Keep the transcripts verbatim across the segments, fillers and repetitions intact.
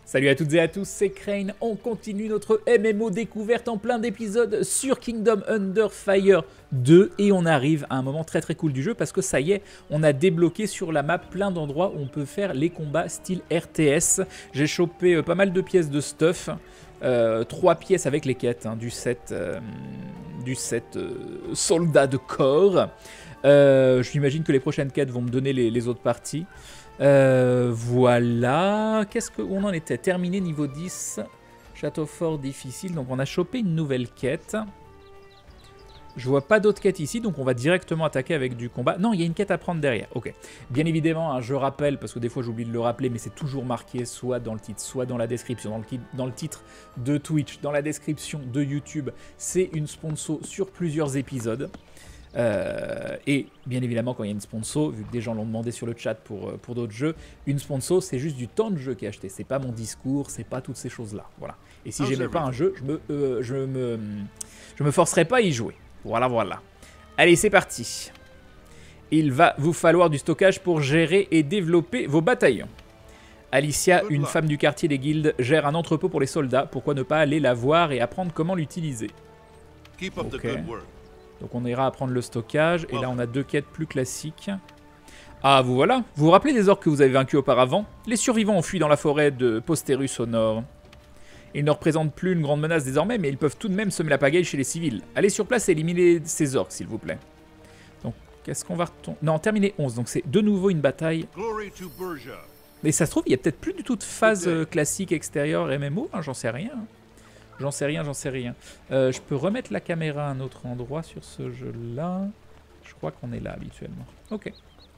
Salut à toutes et à tous, c'est Crane. On continue notre M M O découverte en plein d'épisodes sur Kingdom Under Fire deux et on arrive à un moment très très cool du jeu parce que ça y est, on a débloqué sur la map plein d'endroits où on peut faire les combats style R T S. J'ai chopé euh, pas mal de pièces de stuff, euh, trois pièces avec les quêtes hein, du set, euh, du set euh, soldat de corps. Euh, J'imagine que les prochaines quêtes vont me donner les, les autres parties. Euh, voilà, qu'est-ce qu'on en était? Terminé niveau dix, château fort difficile, donc on a chopé une nouvelle quête. Je vois pas d'autres quêtes ici, donc on va directement attaquer avec du combat. Non, il y a une quête à prendre derrière, ok. Bien évidemment, hein, je rappelle, parce que des fois j'oublie de le rappeler, mais c'est toujours marqué soit dans le titre, soit dans la description, dans le, dans le titre de Twitch, dans la description de YouTube. C'est une sponsor sur plusieurs épisodes. Euh, et bien évidemment quand il y a une sponsor, vu que des gens l'ont demandé sur le chat pour, pour d'autres jeux, une sponsor c'est juste du temps de jeu qui est acheté, c'est pas mon discours, c'est pas toutes ces choses là, voilà. Et si j'aimais pas un jeu, je me, euh, je me, je me forcerais pas à y jouer, voilà voilà. Allez c'est parti. Il va vous falloir du stockage pour gérer et développer vos bataillons. Alicia, une femme du quartier des guildes, gère un entrepôt pour les soldats, pourquoi ne pas aller la voir et apprendre comment l'utiliser. Okay. Donc on ira apprendre le stockage, et là on a deux quêtes plus classiques. Ah, vous voilà. Vous vous rappelez des orques que vous avez vaincus auparavant? Les survivants ont fui dans la forêt de Posterus au nord. Ils ne représentent plus une grande menace désormais, mais ils peuvent tout de même semer la pagaille chez les civils. Allez sur place et éliminez ces orques, s'il vous plaît. Donc, qu'est-ce qu'on va retomber? Non, terminé onze, donc c'est de nouveau une bataille. Mais ça se trouve, il n'y a peut-être plus du tout de phase euh, classique extérieure M M O, hein, j'en sais rien. Hein. J'en sais rien, j'en sais rien. Euh, je peux remettre la caméra à un autre endroit sur ce jeu-là. Je crois qu'on est là habituellement. Ok.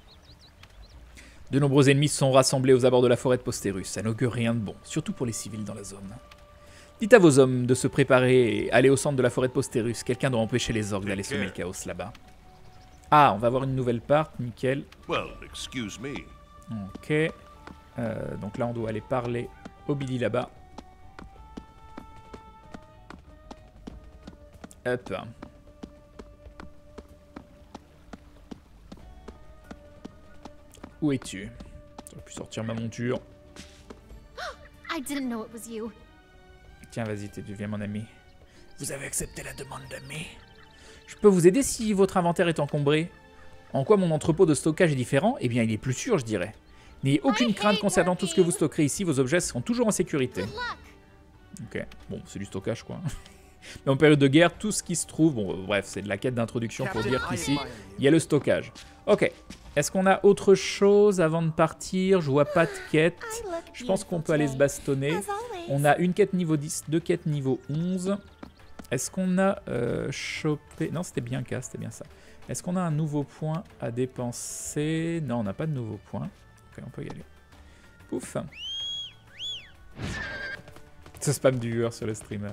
De nombreux ennemis se sont rassemblés aux abords de la forêt de Posterus. Ça n'augure rien de bon, surtout pour les civils dans la zone. Dites à vos hommes de se préparer et aller au centre de la forêt de Posterus. Quelqu'un doit empêcher les orques d'aller semer le chaos là-bas. Ah, on va avoir une nouvelle part, nickel. Ok. Euh, donc là, on doit aller parler au Billy là-bas. Hop. Où es-tu? J'aurais pu sortir ma monture. I didn't know it was you. Tiens, vas-y, tu deviens mon ami. Vous avez accepté la demande d'ami. Je peux vous aider si votre inventaire est encombré. En quoi mon entrepôt de stockage est différent? Eh bien, il est plus sûr, je dirais. N'ayez aucune crainte concernant tout ce que vous stockerez ici. Vos objets seront toujours en sécurité. Ok, bon, c'est du stockage, quoi. Mais en période de guerre, tout ce qui se trouve... Bon, euh, bref, c'est de la quête d'introduction pour dire qu'ici, il y a le stockage. Ok. Est-ce qu'on a autre chose avant de partir? Je vois pas de quête. Je pense qu'on peut aller se bastonner. On a une quête niveau dix, deux quêtes niveau onze. Est-ce qu'on a euh, chopé... Non, c'était bien K, c'était bien ça. Est-ce qu'on a un nouveau point à dépenser? Non, on n'a pas de nouveau point. Ok, on peut y aller. Pouf. Ce spam du viewer sur le streamer.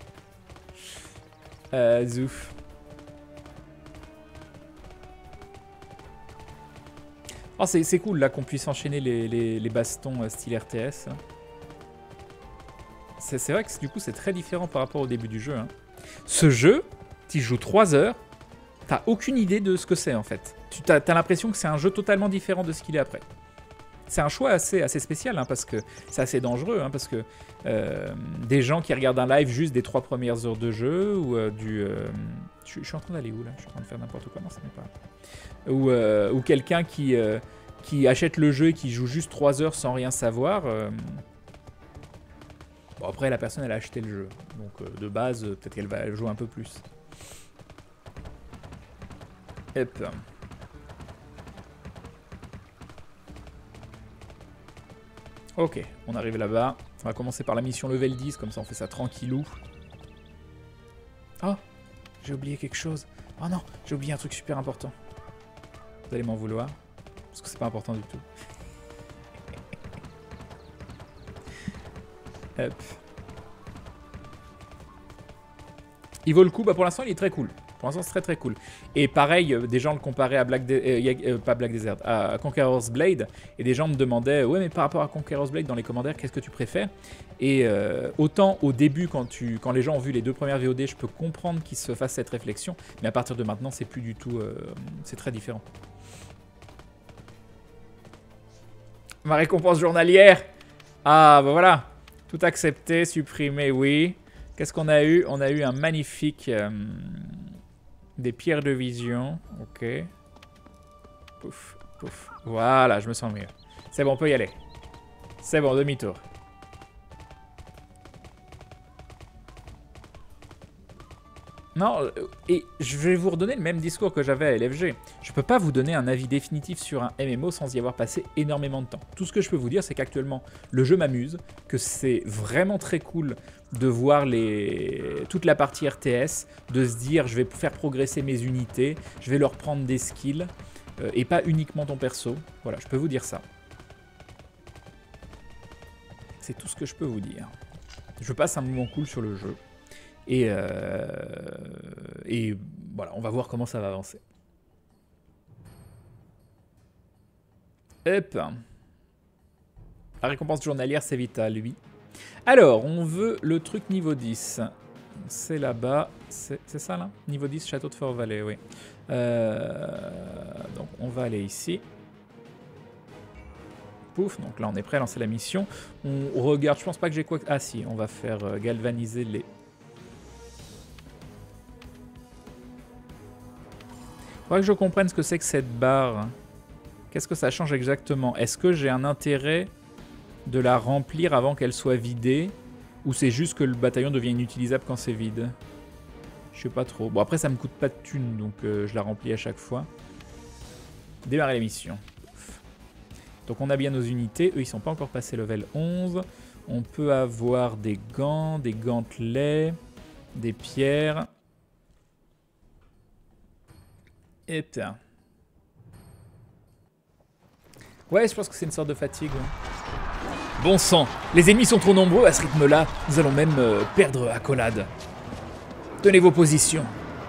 Euh, zouf. Oh, c'est cool là qu'on puisse enchaîner les, les, les bastons euh, style R T S. C'est vrai que du coup c'est très différent par rapport au début du jeu. Hein. Ce jeu, tu joues trois heures, t'as aucune idée de ce que c'est en fait. Tu as, t'as l'impression que c'est un jeu totalement différent de ce qu'il est après. C'est un choix assez, assez spécial, hein, parce que c'est assez dangereux, hein, parce que euh, des gens qui regardent un live juste des trois premières heures de jeu, ou euh, du... Euh, je, je suis en train d'aller où, là? Je suis en train de faire n'importe quoi, non, ça n'est pas... Ou, euh, ou quelqu'un qui, euh, qui achète le jeu et qui joue juste trois heures sans rien savoir. Euh... Bon, après, la personne, elle a acheté le jeu. Donc, euh, de base, euh, peut-être qu'elle va jouer un peu plus. Hop. Ok, on arrive là-bas. On va commencer par la mission level dix, comme ça on fait ça tranquillou. Oh, j'ai oublié quelque chose. Oh non, j'ai oublié un truc super important. Vous allez m'en vouloir, parce que c'est pas important du tout. Hop. Il vaut le coup, bah pour l'instant il est très cool. Pour l'instant c'est très très cool. Et pareil, des gens le comparaient à Black, De euh, euh, pas Black Desert, à Conqueror's Blade. Et des gens me demandaient, ouais mais par rapport à Conqueror's Blade dans les commentaires, qu'est-ce que tu préfères? Et euh, autant au début, quand, tu, quand les gens ont vu les deux premières V O D, je peux comprendre qu'ils se fassent cette réflexion. Mais à partir de maintenant, c'est plus du tout, euh, c'est très différent. Ma récompense journalière. Ah bah voilà. Tout accepté, supprimé, oui. Qu'est-ce qu'on a eu? On a eu un magnifique... Euh, des pierres de vision. Ok. Pouf, pouf. Voilà, je me sens mieux. C'est bon, on peut y aller. C'est bon, demi-tour. Non, et je vais vous redonner le même discours que j'avais à L F G. Je peux pas vous donner un avis définitif sur un M M O sans y avoir passé énormément de temps. Tout ce que je peux vous dire, c'est qu'actuellement, le jeu m'amuse, que c'est vraiment très cool de voir les... toute la partie R T S, de se dire je vais faire progresser mes unités, je vais leur prendre des skills, euh, et pas uniquement ton perso. Voilà, je peux vous dire ça. C'est tout ce que je peux vous dire. Je passe un moment cool sur le jeu. Et, euh, et voilà, on va voir comment ça va avancer. Hop. La récompense journalière, c'est vital, lui. Alors, on veut le truc niveau dix. C'est là-bas. C'est ça, là? Niveau dix, château de Fort Valley, oui. Euh, donc, on va aller ici. Pouf, donc là, on est prêt à lancer la mission. On regarde, je pense pas que j'ai quoi... Ah si, on va faire euh, galvaniser les... Faudrait que je comprenne ce que c'est que cette barre. Qu'est-ce que ça change exactement? Est-ce que j'ai un intérêt de la remplir avant qu'elle soit vidée? Ou c'est juste que le bataillon devient inutilisable quand c'est vide? Je sais pas trop. Bon, après, ça me coûte pas de thunes, donc euh, je la remplis à chaque fois. Démarrer la mission. Donc on a bien nos unités. Eux, ils sont pas encore passés level onze. On peut avoir des gants, des gantelets, des pierres... Et putain. Ouais, je pense que c'est une sorte de fatigue. Ouais. Bon sang, les ennemis sont trop nombreux à ce rythme-là. Nous allons même euh, perdre accolade. Tenez vos positions.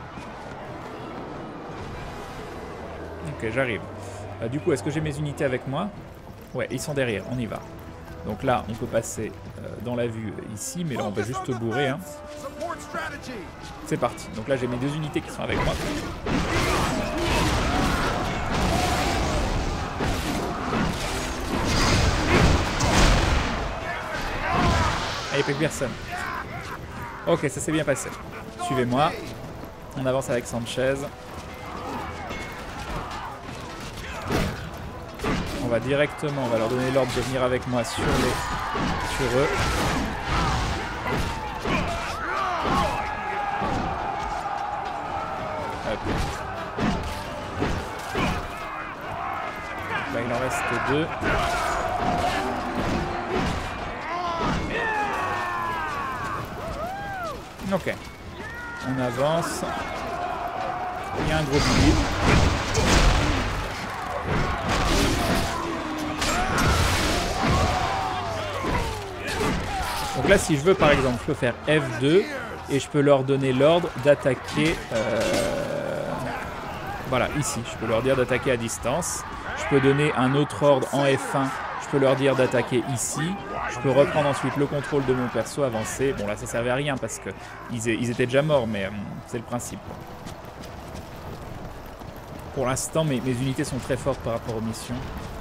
Ok, j'arrive. Euh, du coup, est-ce que j'ai mes unités avec moi? Ouais, ils sont derrière, on y va. Donc là, on peut passer euh, dans la vue euh, ici, mais là, on va juste bourrer. Hein. C'est parti. Donc là, j'ai mes deux unités qui sont avec moi. Allez, plus personne. Ok, ça s'est bien passé. Suivez-moi. On avance avec Sanchez. On va directement, on va leur donner l'ordre de venir avec moi sur les, sur eux. Hop. Là, il en reste deux. Ok. On avance. Il y a un gros billet. Donc là, si je veux, par exemple, je peux faire F deux et je peux leur donner l'ordre d'attaquer... Euh, voilà, ici. Je peux leur dire d'attaquer à distance. Je peux donner un autre ordre en F un. Je peux leur dire d'attaquer ici. Je peux reprendre ensuite le contrôle de mon perso, avancer. Bon, là, ça servait à rien parce qu'ils ils étaient déjà morts, mais euh, c'est le principe. Pour l'instant, mes, mes unités sont très fortes par rapport aux missions.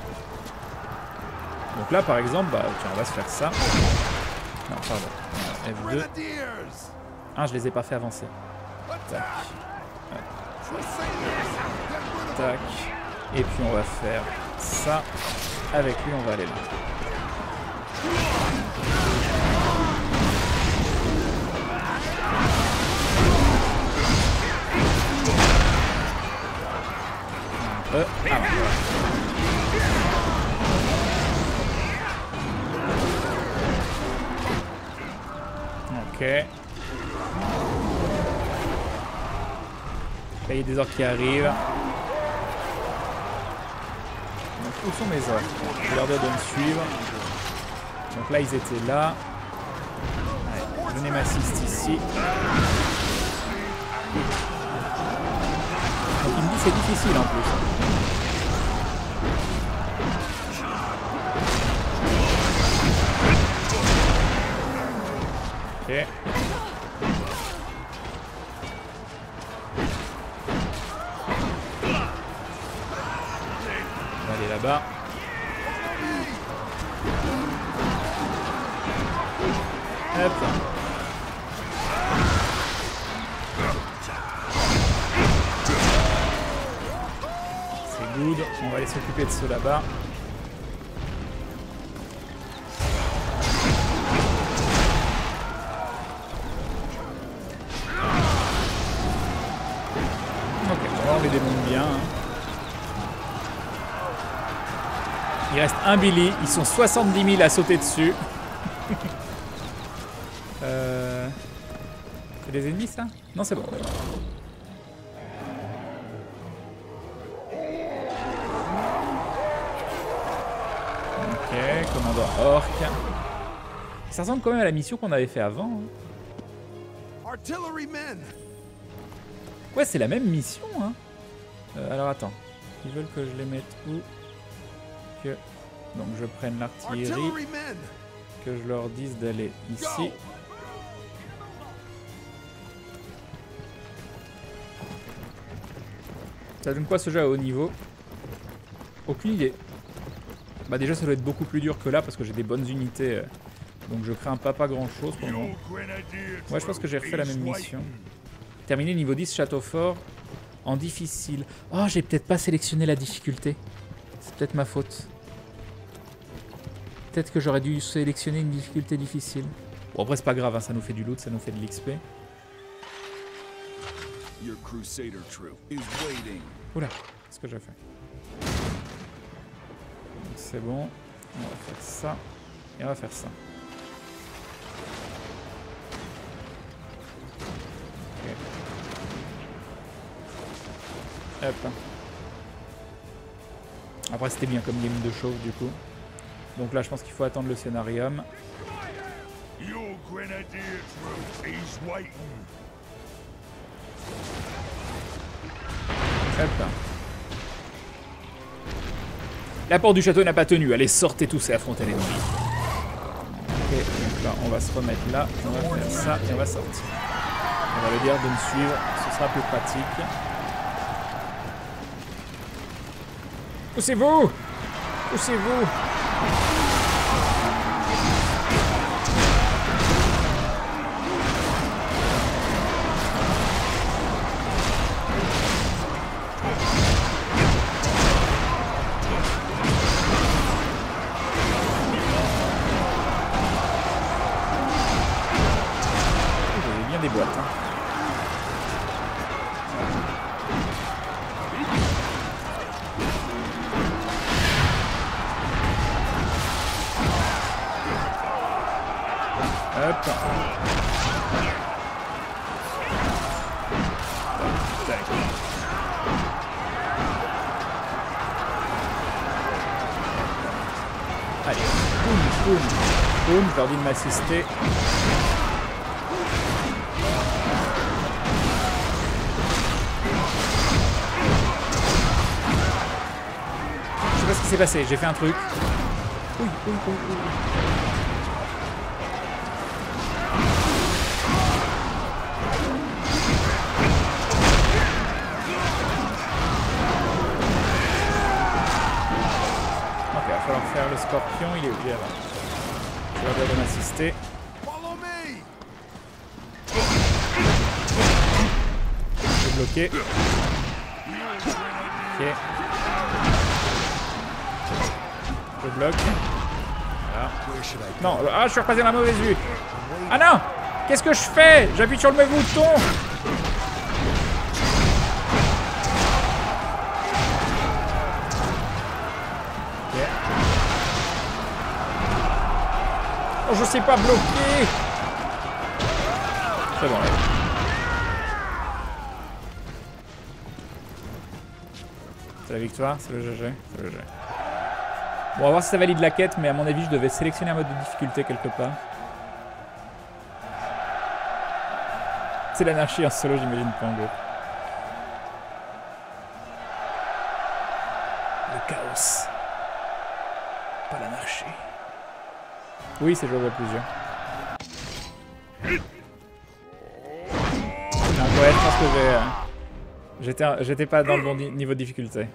Donc là, par exemple, bah, tiens, on va se faire ça. Non, pardon. F deux. Ah, je les ai pas fait avancer. Tac. Tac. Et puis on va faire ça. Avec lui, on va aller là. Euh, ah non. Ok. Là, il y a des ordres qui arrivent. Donc, où sont mes ordres? Je vais leur dire de me suivre. Donc là, ils étaient là. Allez, venez m'assister ici. Donc il me dit c'est difficile en plus. Ok. On va aller là-bas. Hop. C'est good. On va aller s'occuper de ceux là-bas. Ok, on les démonte bien. Hein. Il reste un Billy. Ils sont soixante-dix mille à sauter dessus. euh... C'est des ennemis ça? Non, c'est bon. Ok, commandant Orc. Ça ressemble quand même à la mission qu'on avait fait avant. Hein. Ouais, c'est la même mission. Hein. Euh, alors attends. Ils veulent que je les mette où? Que... Donc je prenne l'artillerie. Que je leur dise d'aller ici. Ça donne quoi ce jeu à haut niveau? Aucune idée. Bah déjà ça doit être beaucoup plus dur que là parce que j'ai des bonnes unités. Euh, donc je crains pas pas grand chose pour le moment. Ouais, je pense que j'ai refait la même mission. Terminé niveau dix, château fort. En difficile. Oh, j'ai peut-être pas sélectionné la difficulté. C'est peut-être ma faute. Peut-être que j'aurais dû sélectionner une difficulté difficile. Bon après c'est pas grave, hein, ça nous fait du loot, ça nous fait de l'X P. Oula, qu'est-ce que j'ai fait? C'est bon, on va faire ça, et on va faire ça. Okay. Hop. Après c'était bien comme game de chauffe du coup. Donc là je pense qu'il faut attendre le scénarium. Hop. La porte du château n'a pas tenu. Allez, sortez tous et affrontez l'ennemi. Ok, donc là, on va se remettre là. On va faire ça et on va sortir. On va lui dire de me suivre. Ce sera plus pratique. Poussez-vous! Poussez-vous! Des boîtes. Hein. Hop. Tac. Allez, boum, boum, boum, je leur dis de m'assister. Je sais pas ce qui s'est passé, j'ai fait un truc. Oui, oui, oui, oui. Ok, il va falloir faire le scorpion, il est où? Il est là. Je vais devoir m'assister. Je vais bloquer. Ok. Je bloque. Voilà. Non, ah, je suis repassé dans la mauvaise vue. Ah non! Qu'est-ce que je fais? J'appuie sur le mauvais bouton. Ok. Oh, je sais pas bloquer. C'est bon, là. C'est la victoire, c'est le G G, c'est le G G. Bon, on va voir si ça valide la quête, mais à mon avis, je devais sélectionner un mode de difficulté quelque part. C'est l'anarchie en solo, j'imagine pas en gros. Le chaos. Pas l'anarchie. Oui, c'est jouable à plusieurs. Non, ouais, je pense que j'ai... J'étais, j'étais pas dans le bon niveau de difficulté.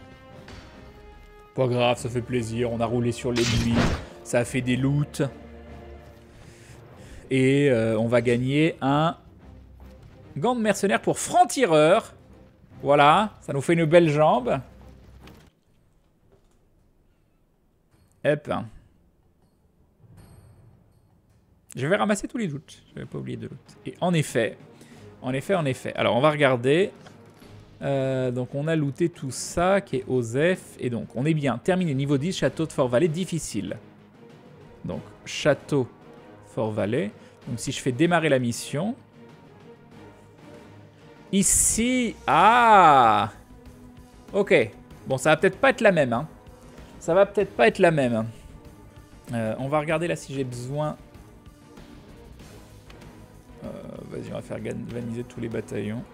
Pas grave, ça fait plaisir. On a roulé sur l'ennemi. Ça a fait des loots. Et euh, on va gagner un gant de mercenaire pour franc-tireur. Voilà, ça nous fait une belle jambe. Hop. Je vais ramasser tous les loots. Je vais pas oublier de loot. Et en effet, en effet, en effet. Alors, on va regarder. Euh, donc, on a looté tout ça qui est Osef. Et donc, on est bien. Terminé. Niveau dix, château de Fort-Valley. Difficile. Donc, château Fort-Valley. Donc, si je fais démarrer la mission. Ici. Ah! Ok. Bon, ça va peut-être pas être la même. Hein. Ça va peut-être pas être la même. Euh, on va regarder là si j'ai besoin... Euh, Vas-y, on va faire galvaniser tous les bataillons.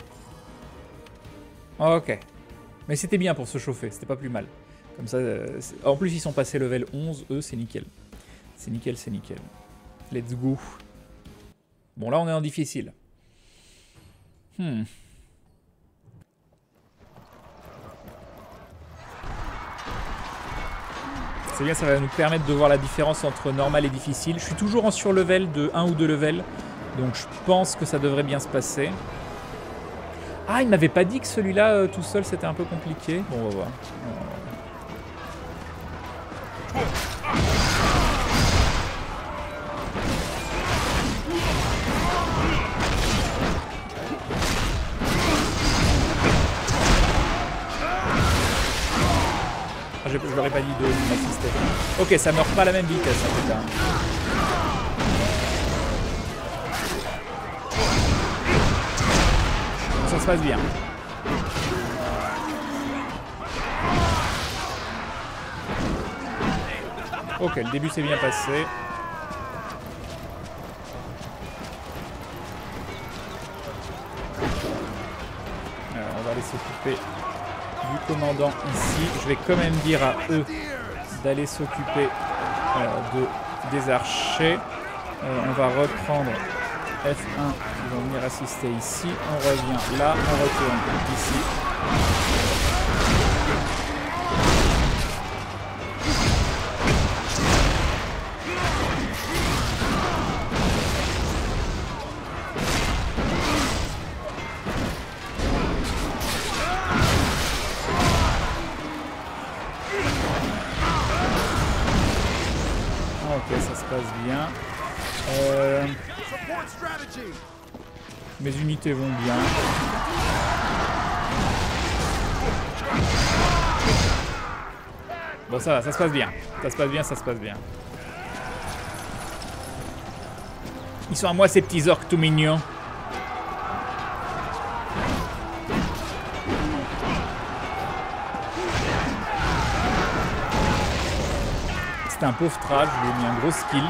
Ok. Mais c'était bien pour se chauffer, c'était pas plus mal. Comme ça, euh, en plus ils sont passés level onze, eux c'est nickel. C'est nickel, c'est nickel. Let's go. Bon là on est en difficile. Hmm. C'est bien, ça va nous permettre de voir la différence entre normal et difficile. Je suis toujours en surlevel de un ou deux levels. Donc je pense que ça devrait bien se passer. Ah, il m'avait pas dit que celui-là, euh, tout seul, c'était un peu compliqué. Bon, on va voir. Ah, je l'aurais pas dit de m'assister. Ok, ça meurt pas à la même vitesse, en tout cas. Ça se passe bien. Ok, le début s'est bien passé. Alors, on va aller s'occuper du commandant ici. Je vais quand même dire à eux d'aller s'occuper euh, de, des archers. Euh, on va reprendre F un, ils vont venir assister ici, on revient là, on retourne ici. Ok, ça se passe bien. Euh... Mes unités vont bien. Bon, ça va, ça se passe bien. Ça se passe bien, ça se passe bien. Ils sont à moi, ces petits orques tout mignons. C'est un pauvre trage, je lui ai mis un gros skill.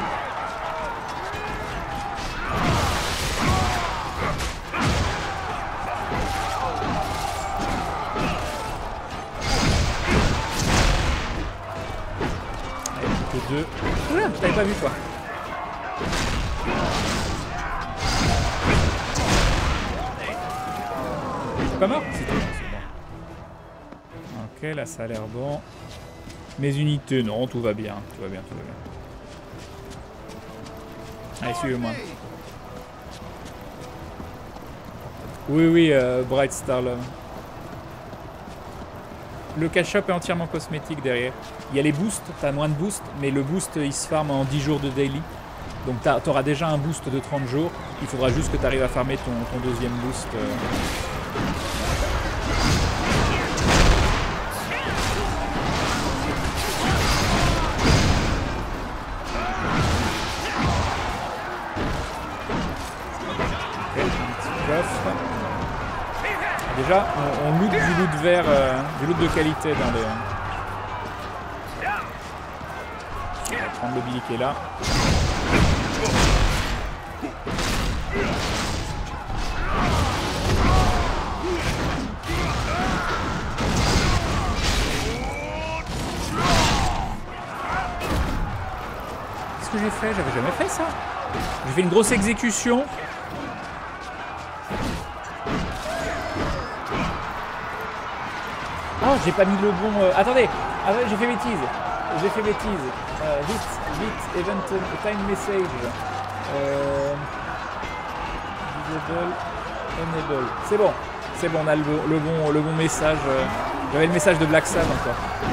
Deux. Oula, je t'avais pas vu toi. C'est pas mort? C'est bon. Ok, là ça a l'air bon. Mes unités, non, tout va bien. Tout va bien, tout va bien. Allez, suivez-moi. Oui, oui, euh, Bright Star là. Le cash shop est entièrement cosmétique derrière. Il y a les boosts, t'as moins de boosts, mais le boost il se farm en dix jours de daily. Donc t'auras déjà un boost de trente jours. Il faudra juste que tu arrives à farmer ton, ton deuxième boost. Euh... Ok, un petit coffre. Déjà, on, on loot du loot vert, euh, du loot de qualité dans les... On va prendre le billet qui est là. Qu'est-ce que j'ai fait? J'avais jamais fait ça. J'ai fait une grosse exécution. Oh, j'ai pas mis le bon... Euh... Attendez, ah, j'ai fait bêtise. J'ai fait bêtise. Euh, vite, vite, event time message. Euh... Disable, enable. C'est bon, c'est bon, on a le, le, bon, le bon message. J'avais le message de Black Sad encore.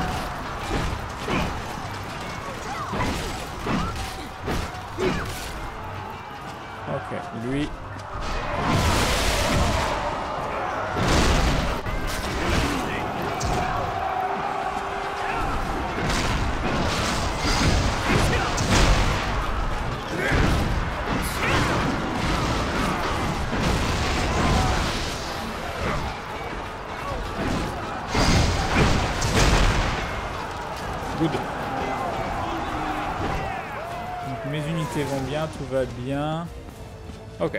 Ok, lui. Good. Donc mes unités vont bien, tout va bien. Ok.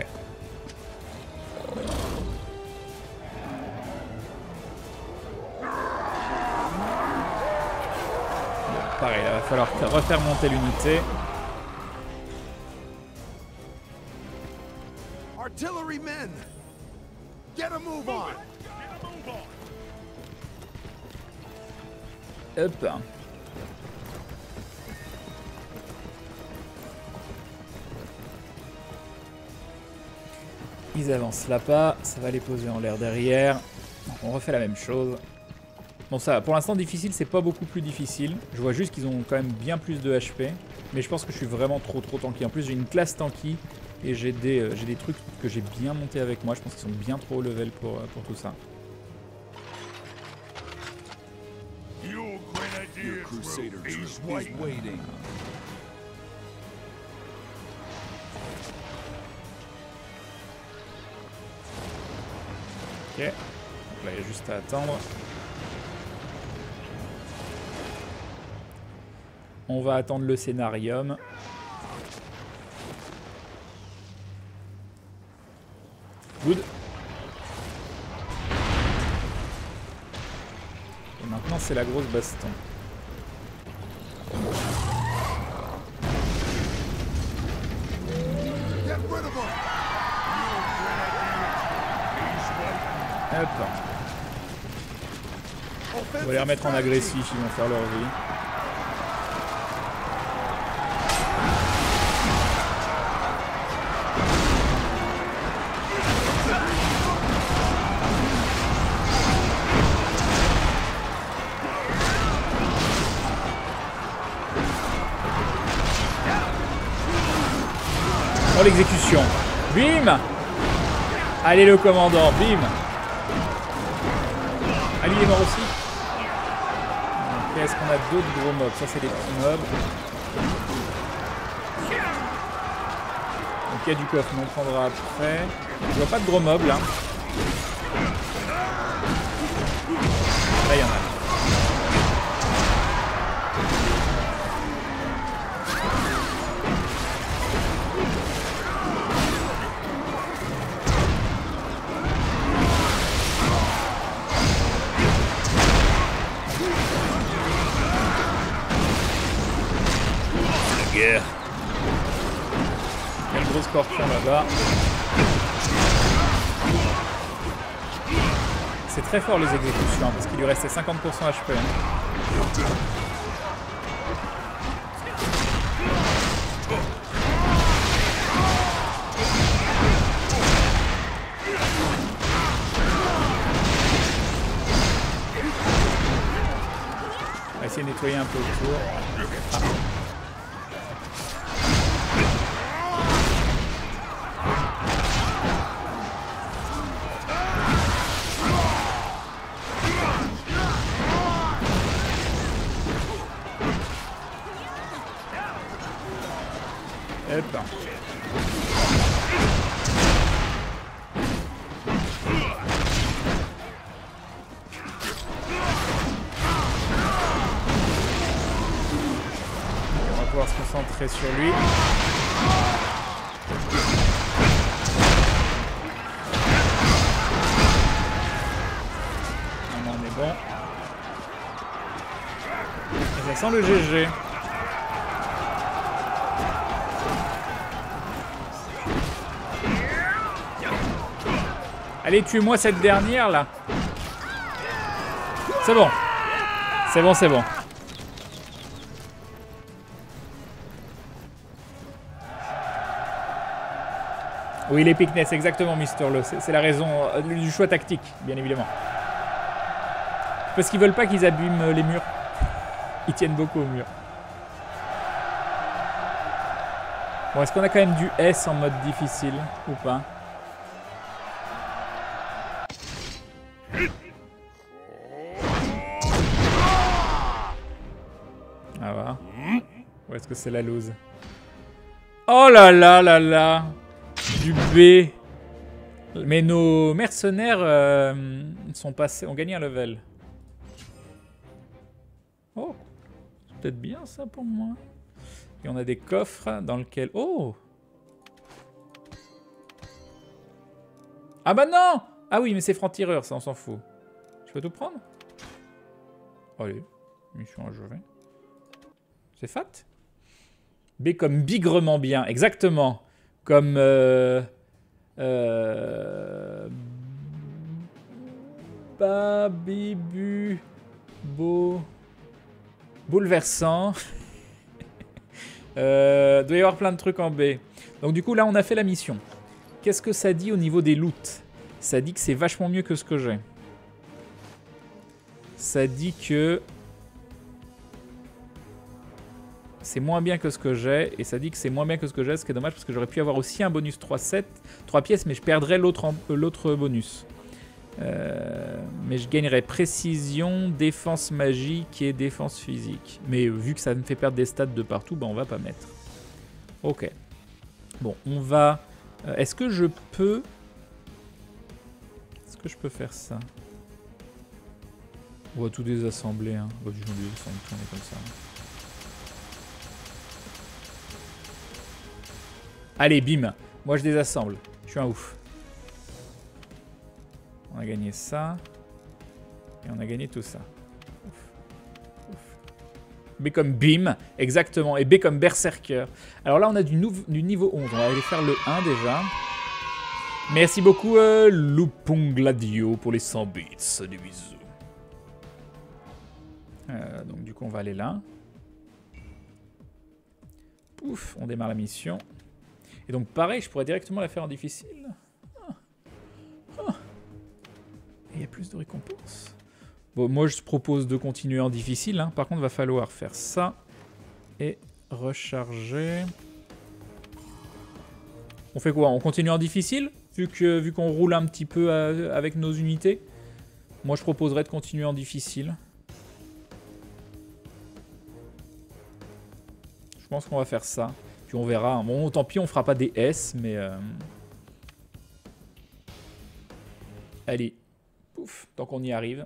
Pareil, il va falloir refaire monter l'unité. Artillery men, get a move on. Hop. Ils avancent là-bas, ça va les poser en l'air derrière. Donc on refait la même chose. Bon, ça, pour l'instant, difficile, c'est pas beaucoup plus difficile. Je vois juste qu'ils ont quand même bien plus de H P. Mais je pense que je suis vraiment trop trop tanky. En plus, j'ai une classe tanky et j'ai des, euh, j'ai des trucs que j'ai bien montés avec moi. Je pense qu'ils sont bien trop haut level pour, euh, pour tout ça. Your Crusader troop is waiting. Ok. Donc là, il y a juste à attendre. On va attendre le scénarium. Good. Et maintenant, c'est la grosse baston. Hop. On va les remettre en agressif, ils vont faire leur vie. Oh, l'exécution. Bim. Allez le commandant, bim. Ali est mort aussi. Ok, est-ce qu'on a d'autres gros mobs? Ça, c'est des petits mobs. Ok, du coffre, on en prendra après. Je vois pas de gros mobs là. Là, il y en a. Guerre. Il y a le gros scorpion là-bas. C'est très fort les exécutions hein, parce qu'il lui restait cinquante pour cent H P. Hein. On va essayer de nettoyer un peu autour. Ah. Hop. On va pouvoir se concentrer sur lui. Maintenant on est bon. Et ça sent le G G. Allez, tue-moi cette dernière là. C'est bon. C'est bon, c'est bon. Oui, les Pickness, exactement, Mister Lo. C'est la raison euh, du choix tactique, bien évidemment. Parce qu'ils veulent pas qu'ils abîment les murs. Ils tiennent beaucoup aux murs. Bon, est-ce qu'on a quand même du S en mode difficile ou pas? Ah va. Ou est-ce que c'est la loose? Oh là là là là. Du B. Mais nos mercenaires euh, sont passés, ont gagné un level. Oh, c'est peut-être bien ça pour moi. Et on a des coffres dans lesquels... Oh! Ah bah non! Ah oui, mais c'est franc-tireur, ça, on s'en fout. Je peux tout prendre? Allez, mission achevée. C'est fat? B comme bigrement bien, exactement. Comme... Euh... Euh... Babibu... Beau... Bouleversant. euh, doit y avoir plein de trucs en B. Donc du coup, là, on a fait la mission. Qu'est-ce que ça dit au niveau des loots? Ça dit que c'est vachement mieux que ce que j'ai. Ça dit que... c'est moins bien que ce que j'ai. Et ça dit que c'est moins bien que ce que j'ai. Ce qui est dommage parce que j'aurais pu avoir aussi un bonus trois sept, trois pièces, mais je perdrais l'autre l'autre bonus. Euh, mais je gagnerais précision, défense magique et défense physique. Mais euh, vu que ça me fait perdre des stats de partout, bah on va pas mettre. Ok. Bon, on va... Euh, Est-ce que je peux... Est-ce que je peux faire ça? On va tout désassembler. Hein. On va tout désassembler, on est comme ça. Allez, bim. Moi, je désassemble. Je suis un ouf. On a gagné ça. Et on a gagné tout ça. Ouf. Ouf. B comme bim. Exactement. Et B comme berserker. Alors là, on a du, du niveau onze. On va aller faire le un déjà. Merci beaucoup, euh, Loupon Gladio, pour les cent bits. Des bisous. Euh, donc, du coup, on va aller là. Pouf. On démarre la mission. Et donc, pareil, je pourrais directement la faire en difficile. Ah. Ah. Il y a plus de récompenses. Bon, moi, je propose de continuer en difficile. Hein. Par contre, il va falloir faire ça. Et recharger. On fait quoi? On continue en difficile? Vu que, vu qu'on roule un petit peu à, avec nos unités. Moi, je proposerais de continuer en difficile. Je pense qu'on va faire ça. Puis on verra. Bon, tant pis, on fera pas des S, mais... Euh... Allez. Pouf, tant qu'on y arrive.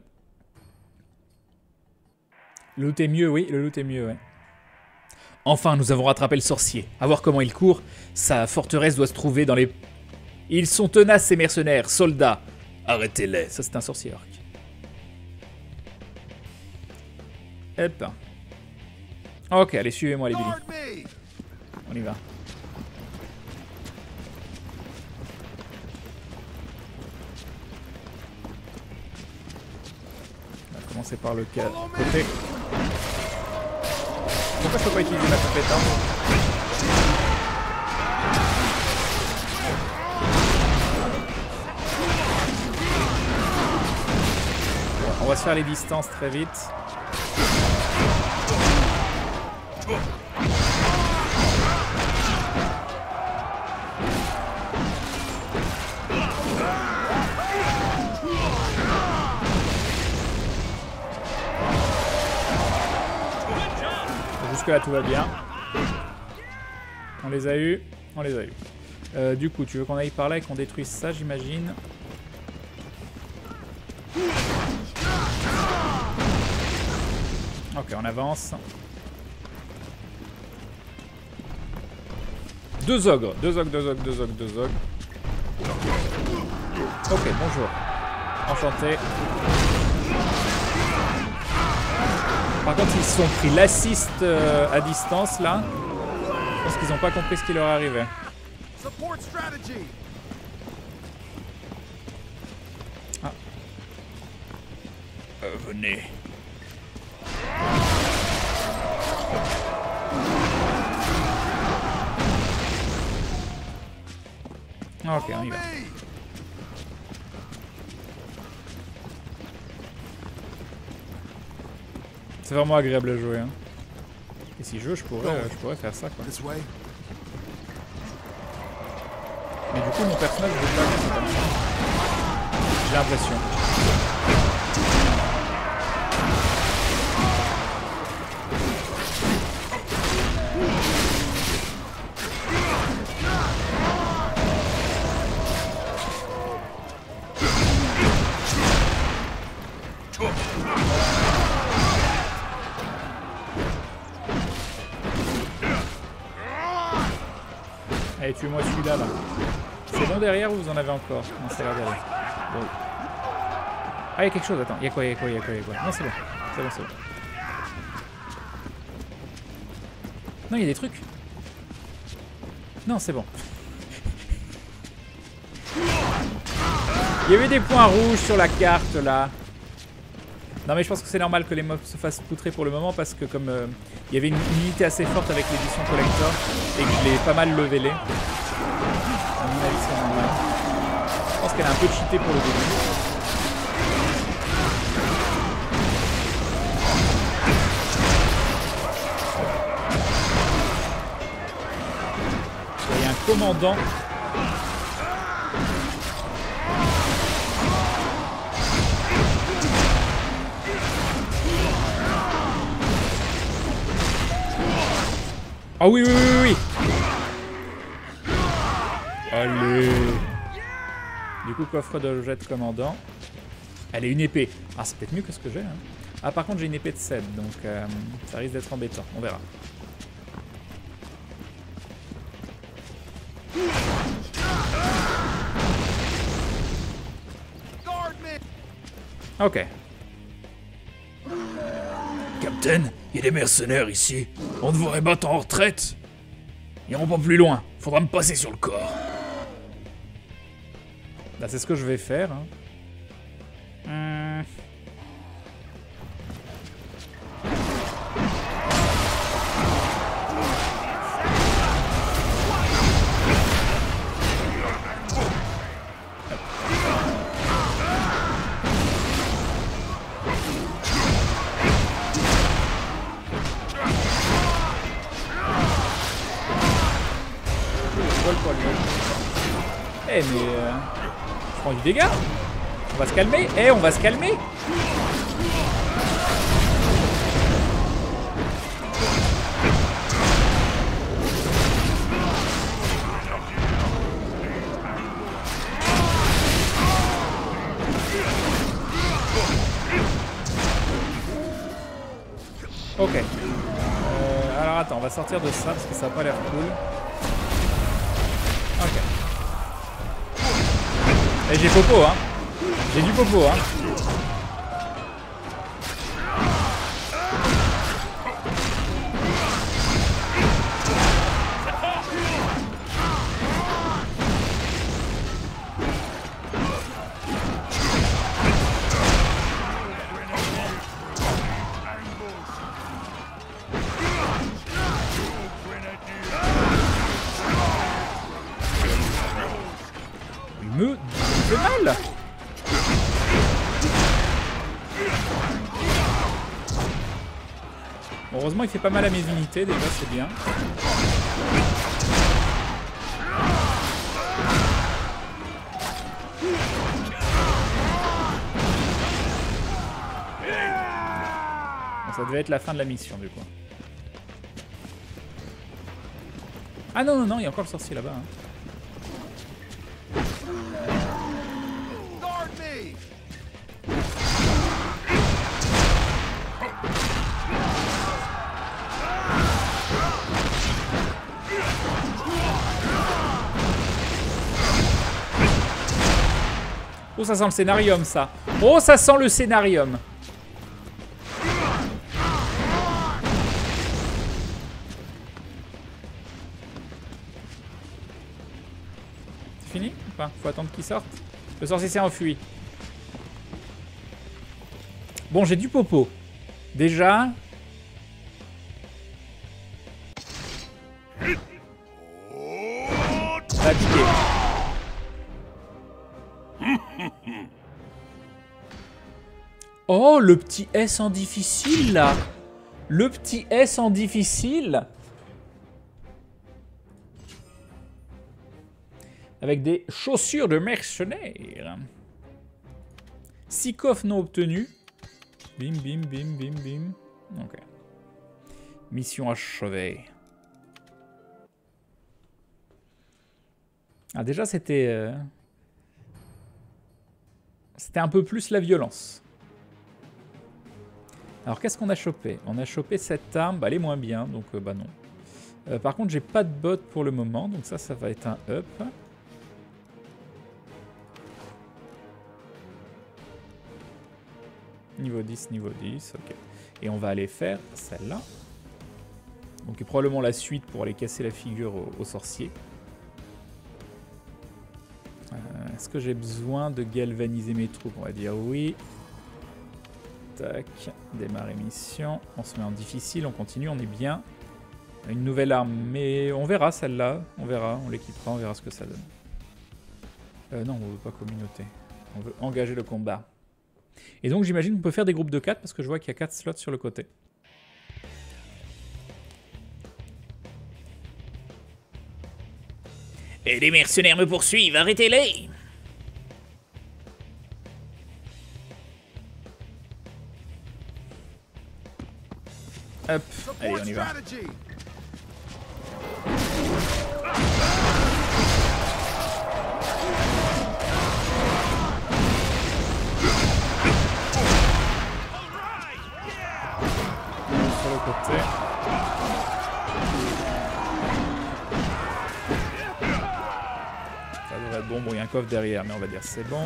Le loot est mieux, oui, le loot est mieux, ouais. Enfin, nous avons rattrapé le sorcier. À voir comment il court. Sa forteresse doit se trouver dans les... Ils sont tenaces, ces mercenaires. Soldats, arrêtez-les. Ça, c'est un sorcier orc. Hop. Ok, allez, suivez-moi, les Billy. On y va. On va commencer par le côté. Pourquoi je peux pas utiliser ma compétence? On va se faire les distances très vite. Jusque là tout va bien. On les a eu. On les a eu. Euh, du coup, tu veux qu'on aille par là et qu'on détruise ça, j'imagine. Ok, on avance. Deux ogres, deux ogres, deux ogres, deux ogres, deux ogres. Ok, bonjour. Enchanté. Par contre, ils se sont pris l'assist euh, à distance, là. Je pense qu'ils n'ont pas compris ce qui leur arrivait. Ah. Euh, venez. Ok, on y va. C'est vraiment agréable à jouer. Hein. Et si je veux, je pourrais, euh, je pourrais faire ça quoi. Mais du coup, mon personnage ne veut pas faire ça comme ça. J'ai l'impression. Allez, tue-moi celui-là, là. C'est bon derrière ou vous en avez encore? Non, c'est là derrière. Bon. Ah, il y a quelque chose, attends. Il y a quoi, il y a quoi, il y a quoi, il y a quoi? Non, c'est bon. C'est bon, c'est bon. Non, il y a des trucs. Non, c'est bon. Il y avait des points rouges sur la carte, là. Non, mais je pense que c'est normal que les mobs se fassent poutrer pour le moment parce que comme euh, il y avait une unité assez forte avec l'édition collector et que je l'ai pas mal levelé. À mon avis, c'est normal. Je pense qu'elle est un peu cheatée pour le début. Il y a un commandant. Ah oui, oui, oui, oui. Allez. Du coup, coffre de jet de commandant. Elle est une épée. Ah, c'est peut-être mieux que ce que j'ai. Hein. Ah, par contre, j'ai une épée de sept, donc euh, ça risque d'être embêtant. On verra. Ok. Captain, il y a des mercenaires ici. On devrait battre en retraite. Irons pas plus loin. Faudra me passer sur le corps. Là, c'est ce que je vais faire. Hein. Hum. Eh mais euh, je prends du dégât. On va se calmer. Eh on va se calmer. Ok. Euh, alors attends, on va sortir de ça parce que ça a pas l'air cool. Ok. Et j'ai popo, hein. J'ai du popo, hein. Il me fait mal. Heureusement, il fait pas mal à mes unités, déjà, c'est bien. Bon, ça devait être la fin de la mission, du coup. Ah non, non, non, il y a encore le sorcier là-bas. Hein. Oh, ça sent le scénarium, ça. Oh, ça sent le scénarium. C'est fini? Enfin, faut attendre qu'il sorte. Le sorcier s'est enfui. Bon, j'ai du popo. Déjà. Ça a piqué. Oh, le petit S en difficile, là. Le petit S en difficile. Avec des chaussures de mercenaires. six coffres non obtenus. Bim, bim, bim, bim, bim. Ok. Mission achevée. Ah, déjà, c'était... Euh... C'était un peu plus la violence. Alors, qu'est-ce qu'on a chopé? On a chopé cette arme. Bah, elle est moins bien, donc euh, bah non. Euh, par contre, j'ai pas de bot pour le moment, donc ça, ça va être un up. Niveau dix, niveau dix, ok. Et on va aller faire celle-là. Donc, et probablement la suite pour aller casser la figure au, au sorcier. Euh, Est-ce que j'ai besoin de galvaniser mes troupes? On va dire oui. Tac, démarrer mission. On se met en difficile, on continue, on est bien. Une nouvelle arme, mais on verra celle-là. On verra, on l'équipera, on verra ce que ça donne. Euh, non, on veut pas communauté. On veut engager le combat. Et donc j'imagine qu'on peut faire des groupes de quatre parce que je vois qu'il y a quatre slots sur le côté. Et les mercenaires me poursuivent, arrêtez-les! Hop, allez, on y va. Sur le côté. Ça devrait être bon. Bon, il y a un coffre derrière, mais on va dire c'est bon.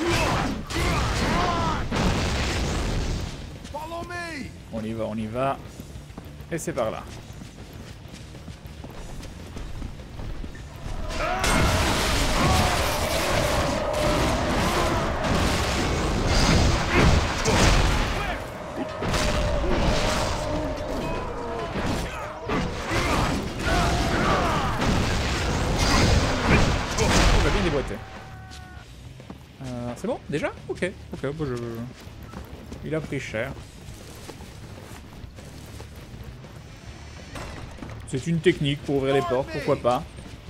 On y va, on y va. Et c'est par là. On va bien déboîter. Euh, c'est bon déjà? Ok, ok, bon, je... il a pris cher. C'est une technique pour ouvrir les portes, pourquoi pas.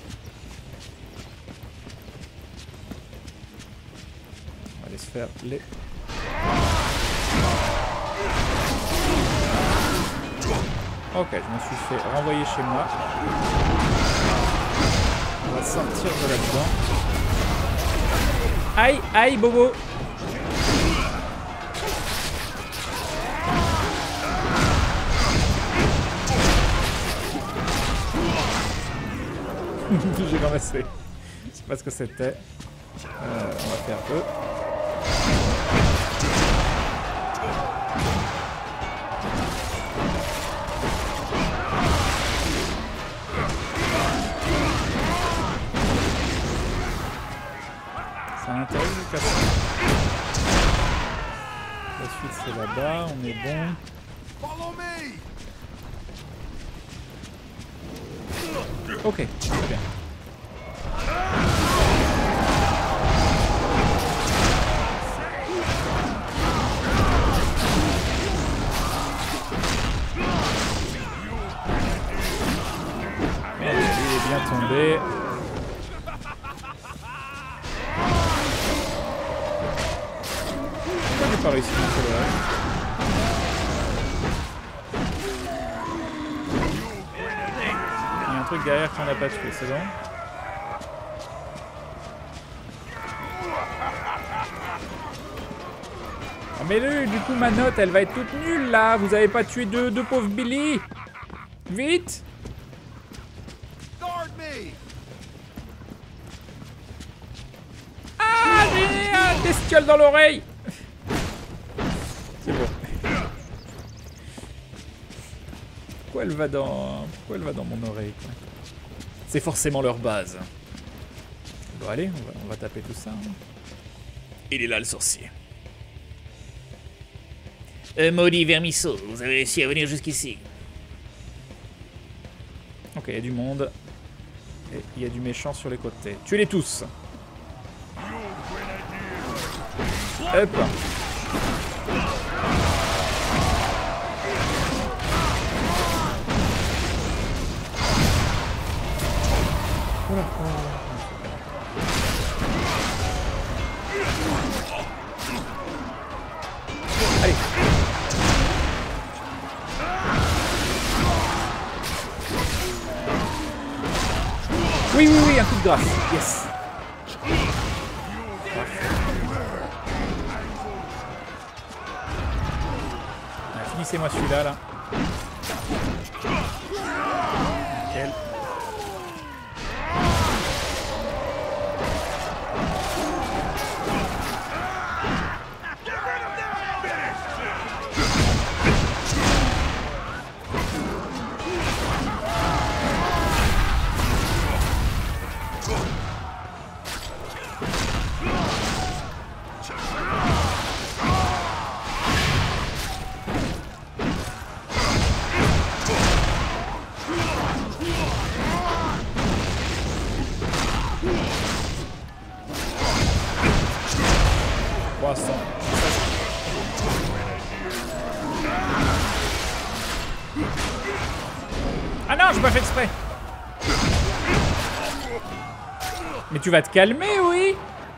On va aller se faire les... Ok, je me suis fait renvoyer chez moi. On va sortir de là-dedans. Aïe, aïe, Bobo. J'ai ramassé. Je sais pas ce que c'était. Euh, on va faire eux. C'est à l'intérieur du casson. La suite c'est là-bas, on est bon. Ok, très bien. Lui est bien tombé. Pourquoi j'ai pas réussi à monter le reste? Il y a un truc derrière qu'on n'a pas tué, c'est bon? Ah mais lui, du coup ma note elle va être toute nulle là. Vous avez pas tué deux, deux pauvres Billy. Vite. Ah, j'ai un bestiole dans l'oreille. C'est bon. Pourquoi elle va dans... Pourquoi elle va dans mon oreille quoi? C'est forcément leur base. Bon allez, on va, on va taper tout ça. Hein. Il est là le sorcier. Euh, maudit vermisseau, vous avez réussi à venir jusqu'ici. Ok, il y a du monde. Et il y a du méchant sur les côtés. Tuez-les tous. Hop. Voilà. Allez. Oui, oui, oui, un coup de grâce. Yes. Ah, finissez-moi celui-là, là. Nickel. trois cents. Ah non, j'ai pas fait exprès. Mais tu vas te calmer, oui.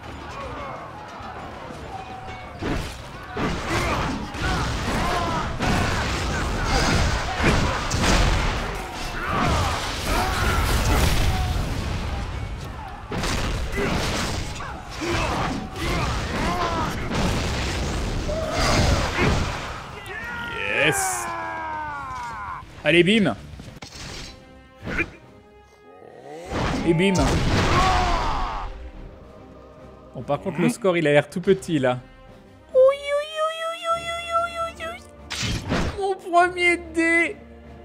Yes. Allez, bim. Et bim. Bon, par contre, le score, il a l'air tout petit, là. Mon premier dé.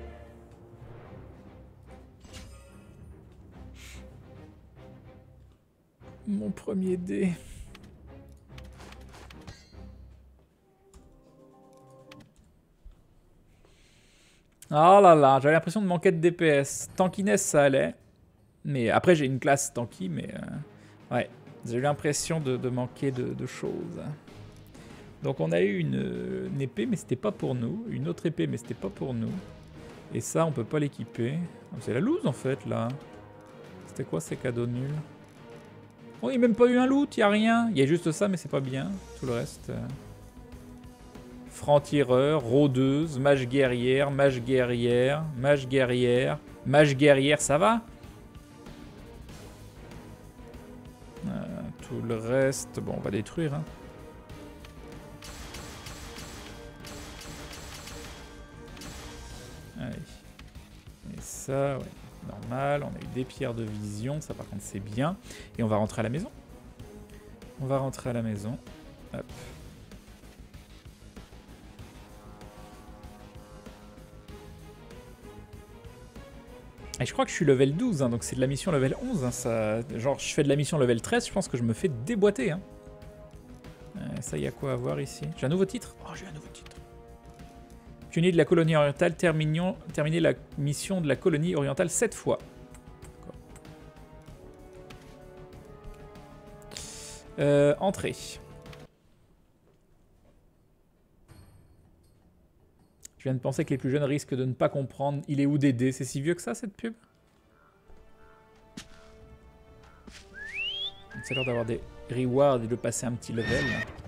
Mon premier dé. Ah là là, j'avais l'impression de manquer de D P S. Tankiness, ça allait. Mais après, j'ai une classe tanky, mais... Euh, ouais, j'ai eu l'impression de, de manquer de, de choses. Donc on a eu une, une épée, mais c'était pas pour nous. Une autre épée, mais c'était pas pour nous. Et ça, on peut pas l'équiper. C'est la loose, en fait, là. C'était quoi, ces cadeaux nuls? Oh, il n'y a même pas eu un loot, il n'y a rien. Il y a juste ça, mais c'est pas bien. Tout le reste... Euh... Franc-tireur, rôdeuse, mage guerrière, mage guerrière, mage guerrière, mage guerrière, ça va? euh, Tout le reste, bon, on va détruire. Hein. Allez. Et ça, ouais, normal. On a eu des pierres de vision, ça par contre c'est bien. Et on va rentrer à la maison. On va rentrer à la maison. Hop. Et je crois que je suis level douze, hein, donc c'est de la mission level onze. Hein, ça... Genre, je fais de la mission level treize, je pense que je me fais déboîter. Hein. Euh, ça, il y a quoi à voir ici? J'ai un nouveau titre? Oh, j'ai un nouveau titre. Pionnier de la colonie orientale, terminions... terminer la mission de la colonie orientale sept fois. Euh, entrée. Je viens de penser que les plus jeunes risquent de ne pas comprendre. Il est où Dédé? C'est si vieux que ça, cette pub? C'est l'heure d'avoir des rewards et de passer un petit level.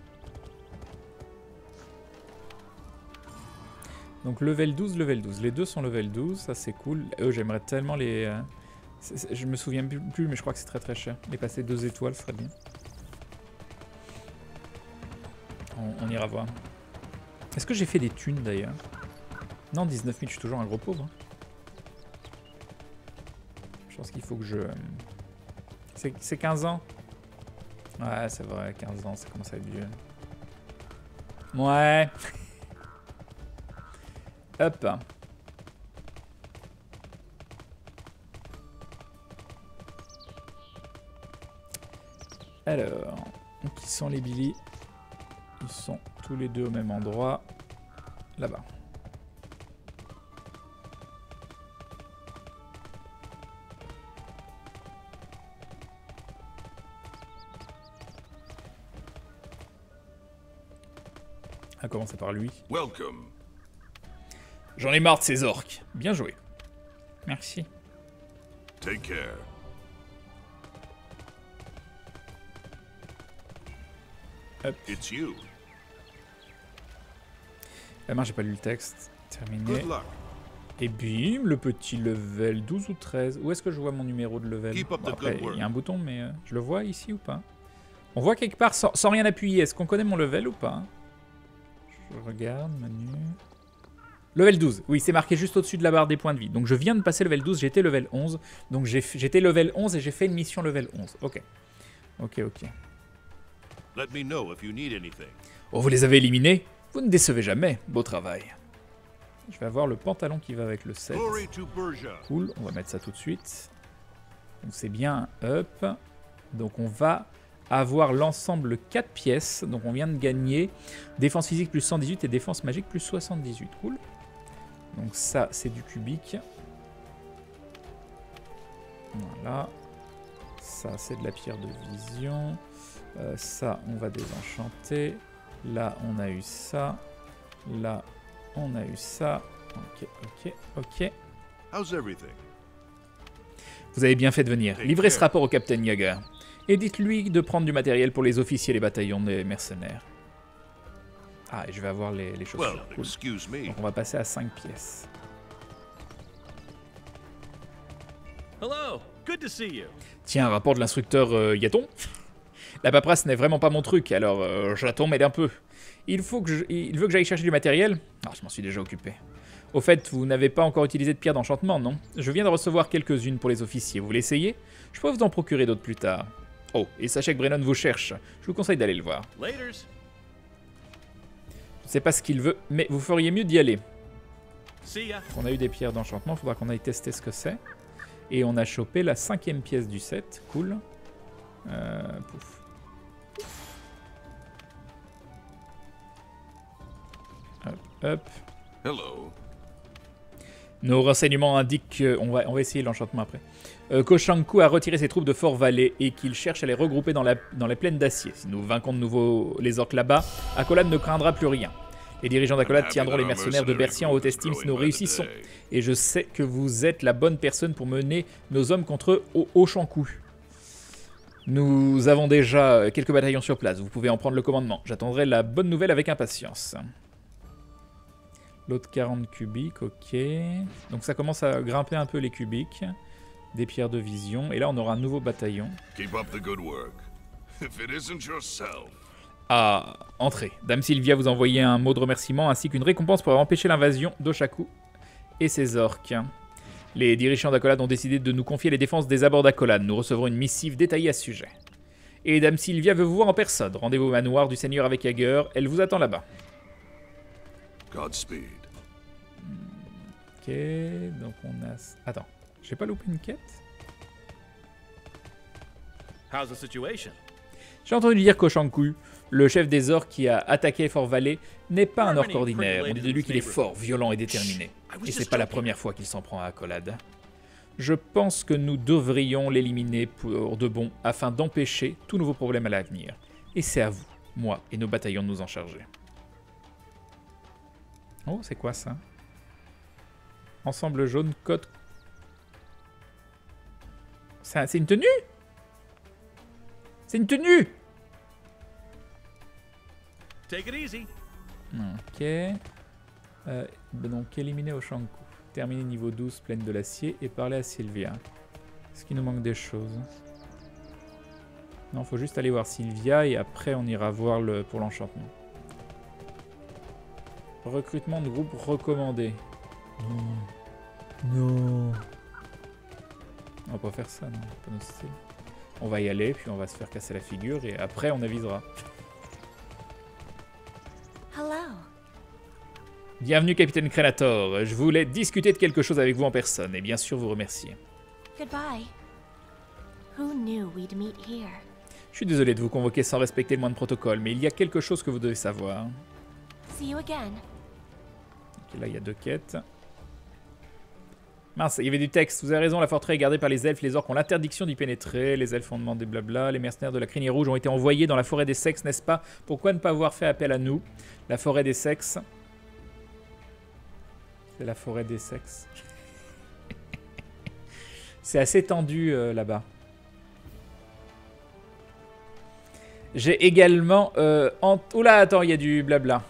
Donc level douze, level douze. Les deux sont level douze, ça c'est cool. Eux, j'aimerais tellement les... Euh, c'est, c'est, je me souviens plus, mais je crois que c'est très très cher. Les passer deux étoiles, ce serait bien. On, on ira voir. Est-ce que j'ai fait des thunes d'ailleurs? Non, dix-neuf mille, je suis toujours un gros pauvre. Je pense qu'il faut que je... C'est quinze ans? Ouais, c'est vrai, quinze ans, ça commence à être vieux. Ouais. Hop. Alors, qui sont les Billy? Ils sont tous les deux au même endroit. Là-bas. À commencer par lui. Welcome. J'en ai marre de ces orques. Bien joué. Merci. Take care. Hop. It's you. La main, j'ai pas lu le texte. Terminé. Good luck. Et bim, le petit level douze ou treize. Où est-ce que je vois mon numéro de level? Keep up Bon, the après, good work. il y a un bouton, mais euh, je le vois ici ou pas? On voit quelque part sans, sans rien appuyer. Est-ce qu'on connaît mon level ou pas? Je regarde, menu... Level douze. Oui, c'est marqué juste au-dessus de la barre des points de vie. Donc je viens de passer level douze, j'étais level onze. Donc j'étais level onze et j'ai fait une mission level onze. Ok. Ok, ok. Let me know if you need anything. Oh, vous les avez éliminés? Vous ne décevez jamais. Beau travail. Je vais avoir le pantalon qui va avec le sept. Glory to Berja. Cool, on va mettre ça tout de suite. Donc c'est bien un up. Donc on va avoir l'ensemble quatre pièces. Donc on vient de gagner défense physique plus cent dix-huit et défense magique plus soixante-dix-huit. Cool. Donc ça c'est du cubique. Voilà. Ça c'est de la pierre de vision. Euh, ça on va désenchanter. Là on a eu ça. Là on a eu ça. Ok, ok, ok. How's everything? Vous avez bien fait de venir. Livrez ce rapport au capitaine Yaga. Et dites-lui de prendre du matériel pour les officiers et les bataillons des mercenaires. Ah, et je vais avoir les, les chaussures. Well, Cool. excuse me. Donc on va passer à cinq pièces. Hello, good to see you. Tiens, un rapport de l'instructeur euh, Yaton. La paperasse n'est vraiment pas mon truc, alors euh, j'attends m'aide un peu. Il, faut que je, il veut que j'aille chercher du matériel. Ah, je m'en suis déjà occupé. Au fait, vous n'avez pas encore utilisé de pierre d'enchantement, non? Je viens de recevoir quelques-unes pour les officiers. Vous l'essayez? Je pourrais vous en procurer d'autres plus tard. Oh, et sachez que Brennan vous cherche. Je vous conseille d'aller le voir. Laters. Je ne sais pas ce qu'il veut, mais vous feriez mieux d'y aller. See ya. On a eu des pierres d'enchantement, il faudra qu'on aille tester ce que c'est. Et on a chopé la cinquième pièce du set. Cool. Euh, pouf. Hop, hop. Hello. Nos renseignements indiquent que... On va, on va essayer l'enchantement après. Euh, Koshanku a retiré ses troupes de Fort Valley et qu'il cherche à les regrouper dans la, dans les plaines d'acier. Si nous vaincons de nouveau les orques là-bas, Akolad ne craindra plus rien. Les dirigeants d'Akolad tiendront les mercenaires de Bercy en haute estime si nous réussissons. Et je sais que vous êtes la bonne personne pour mener nos hommes contre Oshanku. Nous avons déjà quelques bataillons sur place, vous pouvez en prendre le commandement. J'attendrai la bonne nouvelle avec impatience. L'autre quarante cubiques, ok. Donc ça commence à grimper un peu les cubiques. Des pierres de vision. Et là, on aura un nouveau bataillon. Keep up the good work. If it isn't yourself. Ah, entrez. Dame Sylvia vous envoyait un mot de remerciement ainsi qu'une récompense pour avoir empêché l'invasion d'Oshaku et ses orques. Les dirigeants d'Akolad ont décidé de nous confier les défenses des abords d'Akolad. Nous recevrons une missive détaillée à ce sujet. Et Dame Sylvia veut vous voir en personne. Rendez-vous au manoir du Seigneur avec Jaeger. Elle vous attend là-bas. Godspeed. Ok, donc on a... Attends, j'ai pas loupé une quête? How's the situation? J'ai entendu dire qu'Oshanku, le chef des orques qui a attaqué Fort Valley, n'est pas un orque ordinaire. On dit de lui qu'il est fort, violent et déterminé. Et c'est pas la première fois qu'il s'en prend à Akolad. Je pense que nous devrions l'éliminer pour de bon, afin d'empêcher tout nouveau problème à l'avenir. Et c'est à vous, moi et nos bataillons de nous en charger. Oh, c'est quoi ça? Ensemble jaune, code... C'est une tenue? C'est une tenue! Take it easy. Ok. Euh, donc, éliminer Oshanku. Terminer niveau douze, plaine de l'acier. Et parler à Sylvia. Est-ce qu'il nous manque des choses? Non, faut juste aller voir Sylvia et après on ira voir le pour l'enchantement. Recrutement de groupe recommandé. Non. Non. On va pas faire ça, non. Pas notre style. On va y aller, puis on va se faire casser la figure et après on avisera. Hello. Bienvenue, capitaine Krenator. Je voulais discuter de quelque chose avec vous en personne et bien sûr vous remercier. Goodbye. Who knew we'd meet here? Je suis désolé de vous convoquer sans respecter le moindre protocole, mais il y a quelque chose que vous devez savoir. See you again. Ok, là il y a deux quêtes. Mince, il y avait du texte. Vous avez raison, la forteresse est gardée par les elfes. Les orques ont l'interdiction d'y pénétrer. Les elfes ont demandé blabla. Les mercenaires de la crinière rouge ont été envoyés dans la forêt des sexes, n'est-ce pas? Pourquoi ne pas avoir fait appel à nous? La forêt des sexes. C'est la forêt des sexes. C'est assez tendu euh, là-bas. J'ai également... Euh, en... Oula, attends, il y a du blabla.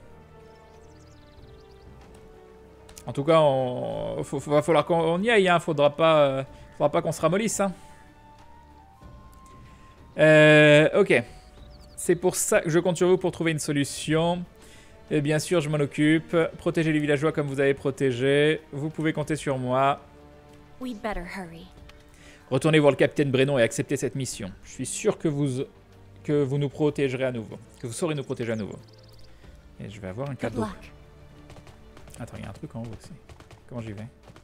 En tout cas, il va falloir qu'on y aille. Hein. Faudra pas, euh, faudra pas qu'on se ramollisse. Hein. Euh, ok. C'est pour ça que je compte sur vous pour trouver une solution. Et bien sûr, je m'en occupe. Protégez les villageois comme vous avez protégé. Vous pouvez compter sur moi. We'd better hurry. Retournez voir le capitaine Brennon et acceptez cette mission. Je suis sûr que vous, que vous nous protégerez à nouveau. Que vous saurez nous protéger à nouveau. Et je vais avoir un Good cadeau. luck. Attends, il y a un truc en haut aussi. Comment j'y vais?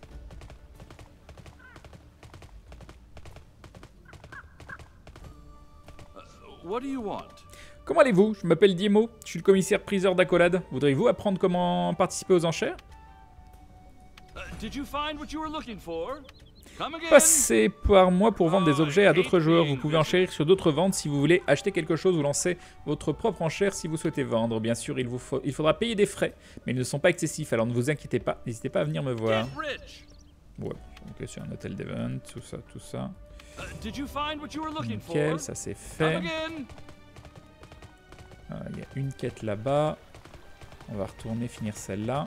What do you want? Comment allez-vous? Je m'appelle Diemo. Je suis le commissaire priseur d'Accolade. Voudriez-vous apprendre comment participer aux enchères? Uh, did you find what you were looking for? Come again. Passez par moi pour vendre des objets à d'autres joueurs. Vous pouvez enchérir sur d'autres ventes si vous voulez acheter quelque chose ou lancer votre propre enchère si vous souhaitez vendre. Bien sûr, il, vous faut... il faudra payer des frais, mais ils ne sont pas excessifs, alors ne vous inquiétez pas. N'hésitez pas à venir me voir. Get rich. Ouais, ok, c'est un hôtel d'event, tout ça, tout ça. Uh, did you find what you were looking Nickel, for? ça c'est Come fait. again. Ah, il y a une quête là-bas. On va retourner finir celle-là.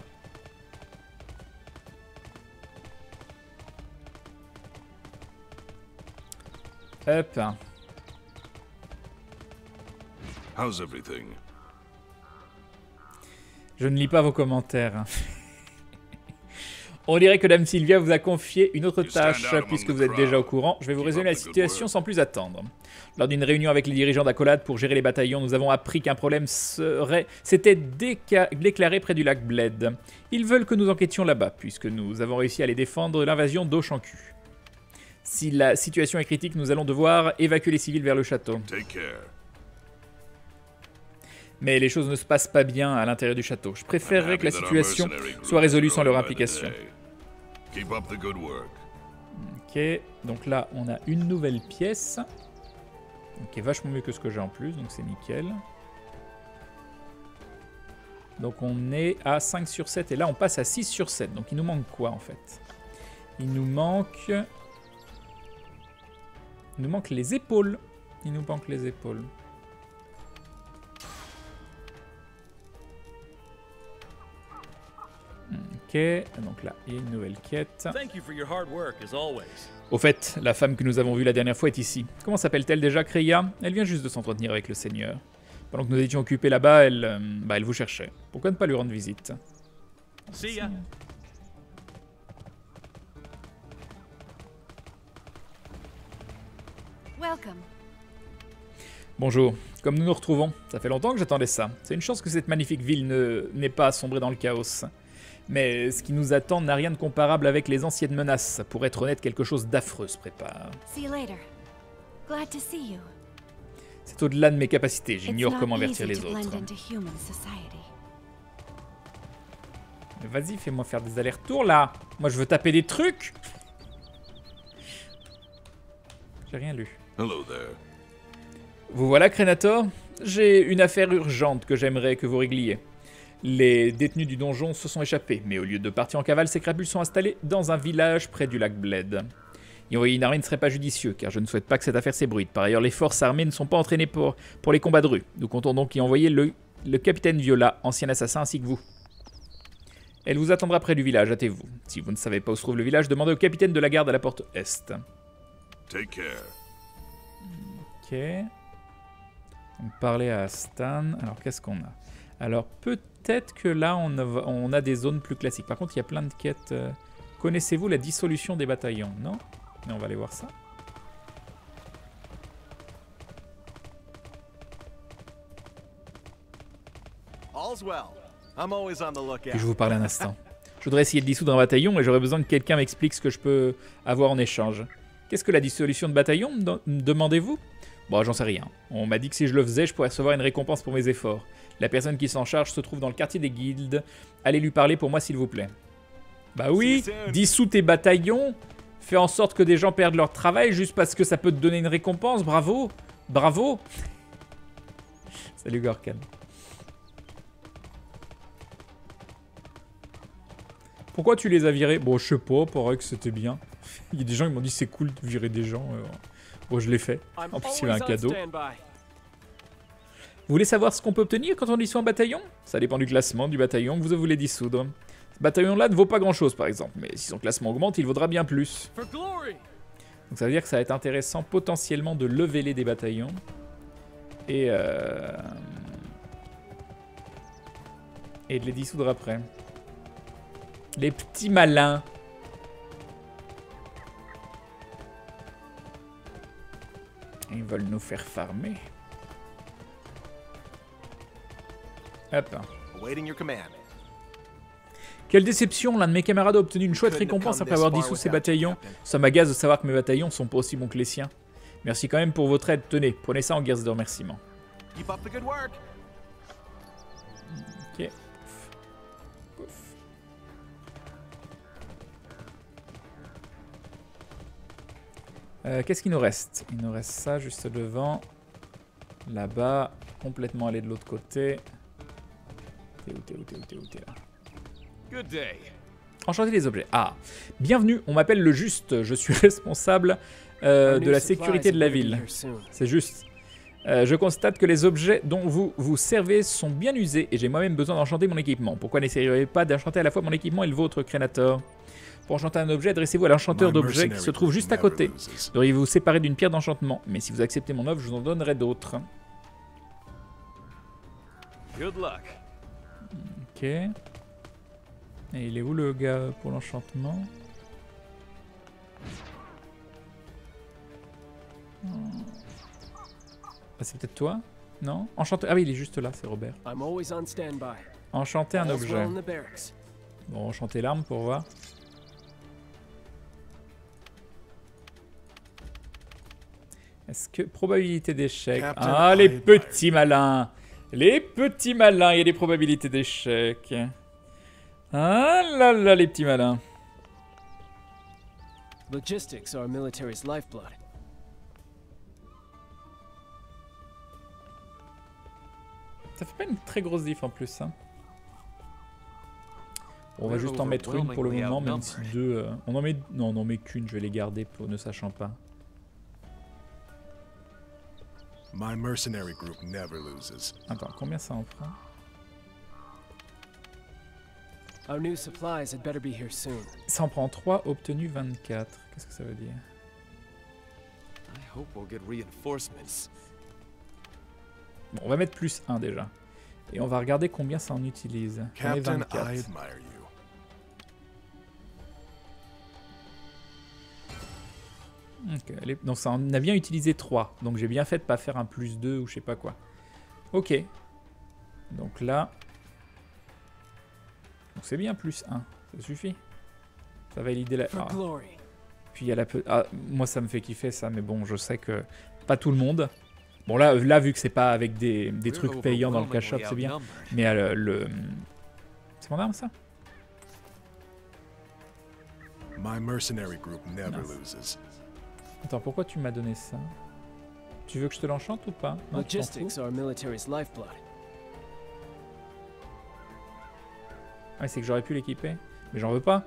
Hop. How's everything? Je ne lis pas vos commentaires. On dirait que Dame Sylvia vous a confié une autre tâche, puisque vous êtes déjà au courant. Je vais vous résumer la situation sans plus attendre. Lors d'une réunion avec les dirigeants d'Accolade pour gérer les bataillons, nous avons appris qu'un problème serait... s'était déca... déclaré près du lac Bled. Ils veulent que nous enquêtions là-bas, puisque nous avons réussi à les défendre de l'invasion d'Auchancu. Si la situation est critique, nous allons devoir évacuer les civils vers le château. Take care. Mais les choses ne se passent pas bien à l'intérieur du château. Je préférerais que la situation soit résolue sans leur implication. Keep up the good work. Ok, donc là on a une nouvelle pièce. Qui est vachement mieux que ce que j'ai en plus, donc c'est nickel. Donc on est à cinq sur sept et là on passe à six sur sept. Donc il nous manque quoi en fait? Il nous manque... Il nous manque les épaules. Il nous manque les épaules. Ok, donc là, il y a une nouvelle quête. Thank you for your hard work as always. Au fait, la femme que nous avons vue la dernière fois est ici. Comment s'appelle-t-elle déjà, Kreia? Elle vient juste de s'entretenir avec le Seigneur. Pendant que nous étions occupés là-bas, elle, euh, bah, elle vous cherchait. Pourquoi ne pas lui rendre visite? See ya. Welcome. Bonjour, comme nous nous retrouvons, ça fait longtemps que j'attendais ça. C'est une chance que cette magnifique ville ne n'ait pas sombré dans le chaos. Mais ce qui nous attend n'a rien de comparable avec les anciennes menaces. Pour être honnête, quelque chose d'affreux se prépare. See you later. Glad to see you. C'est au-delà de mes capacités, It's j'ignore not comment avertir easy les to blend autres. into human society. Vas-y, fais-moi faire des allers-retours là. Moi je veux taper des trucs. J'ai rien lu. Hello there. Vous voilà, Crénator? J'ai une affaire urgente que j'aimerais que vous régliez. Les détenus du donjon se sont échappés, mais au lieu de partir en cavale, ces crapules sont installés dans un village près du lac Bled. Y envoyer une armée ne serait pas judicieux, car je ne souhaite pas que cette affaire s'ébruite. Par ailleurs, les forces armées ne sont pas entraînées pour, pour les combats de rue. Nous comptons donc y envoyer le, le capitaine Viola, ancien assassin, ainsi que vous. Elle vous attendra près du village, hâtez-vous. Si vous ne savez pas où se trouve le village, demandez au capitaine de la garde à la porte Est. Take care. Ok. Donc, parler à Stan. Alors, qu'est-ce qu'on a? Alors, peut-être que là, on a, on a des zones plus classiques. Par contre, il y a plein de quêtes. Euh... Connaissez-vous la dissolution des bataillons? Non? Mais on va aller voir ça. All's well. I'm always on the lookout. Puis je vous parle un instant. Je voudrais essayer de dissoudre un bataillon et j'aurais besoin que quelqu'un m'explique ce que je peux avoir en échange. Qu'est-ce que la dissolution de bataillon, me demandez-vous? Bon, j'en sais rien. On m'a dit que si je le faisais, je pourrais recevoir une récompense pour mes efforts. La personne qui s'en charge se trouve dans le quartier des guildes. Allez lui parler pour moi, s'il vous plaît. Bah oui, dissous tes bataillons, fais en sorte que des gens perdent leur travail juste parce que ça peut te donner une récompense. Bravo, bravo. Salut Gorkan. Pourquoi tu les as virés? Bon, je sais pas, pareil que c'était bien. Il y a des gens qui m'ont dit c'est cool de virer des gens. Euh... Bon, je l'ai fait. En plus, il y a un cadeau. Vous voulez savoir ce qu'on peut obtenir quand on dissout un bataillon? Ça dépend du classement du bataillon que vous voulez dissoudre. Ce bataillon-là ne vaut pas grand-chose, par exemple. Mais si son classement augmente, il vaudra bien plus. Donc ça veut dire que ça va être intéressant potentiellement de leveler des bataillons. Et... Euh... Et de les dissoudre après. Les petits malins. Ils veulent nous faire farmer. Hop. Quelle déception, l'un de mes camarades a obtenu une chouette récompense après avoir dissous ses bataillons. Ça m'agace de savoir que mes bataillons sont pas aussi bons que les siens. Merci quand même pour votre aide. Tenez, prenez ça en guise de remerciement. Ok. Euh, Qu'est-ce qu'il nous reste? Il nous reste ça juste devant. Là-bas. Complètement aller de l'autre côté. T'es où, t'es où, t'es où, t'es où, t'es là. Good day. Enchanter les objets. Ah, bienvenue, on m'appelle le Juste. Je suis responsable euh, de la sécurité de la ville. C'est juste. Euh, je constate que les objets dont vous vous servez sont bien usés et j'ai moi-même besoin d'enchanter mon équipement. Pourquoi n'essayeriez pas d'enchanter à la fois mon équipement et le vôtre, Crénator? Pour enchanter un objet, adressez-vous à l'enchanteur d'objets qui se trouve juste à côté. Devriez-vous vous séparer d'une pierre d'enchantement. Mais si vous acceptez mon offre, je vous en donnerai d'autres. Good luck. Ok. Et il est où le gars pour l'enchantement? Ah, c'est peut-être toi? Non? Enchanter... Ah oui, il est juste là, c'est Robert. Enchanter un objet. Bon, enchanter l'arme pour voir. Est-ce que... Probabilité d'échec. Ah, les petits malins! Les petits malins, il y a des probabilités d'échec. Ah là là, les petits malins. Logistics are military's lifeblood. Ça fait pas une très grosse diff en plus, hein. Bon, on va juste en mettre une pour le moment, même si deux... Euh, on en met... Non, on en met qu'une, je vais les garder pour ne sachant pas. My mercenary group never loses. Attends, combien ça en prend? Our new supplies had better be here soon. Ça en prend trois, obtenu vingt-quatre. Qu'est-ce que ça veut dire? I hope we'll get reinforcements. Bon, on va mettre plus un déjà. Et on va regarder combien ça en utilise. On est Captain, vingt-quatre. I admire you. Ok, allez. Donc ça en a bien utilisé trois. Donc j'ai bien fait de pas faire un plus deux ou je sais pas quoi. Ok. Donc là... Donc c'est bien plus un. Ça suffit. Ça va valider la... Ah. Puis il y a la... Pe... Ah, moi ça me fait kiffer ça, mais bon, je sais que pas tout le monde. Bon là, là vu que c'est pas avec des, des trucs payants dans le cash-up, c'est bien. Mais euh, le... C'est mon arme ça? My mercenary group never loses. Attends, pourquoi tu m'as donné ça? Tu veux que je te l'enchante ou pas? Non, Logistics are military's lifeblood. Ouais, c'est que j'aurais pu l'équiper. Mais j'en veux pas.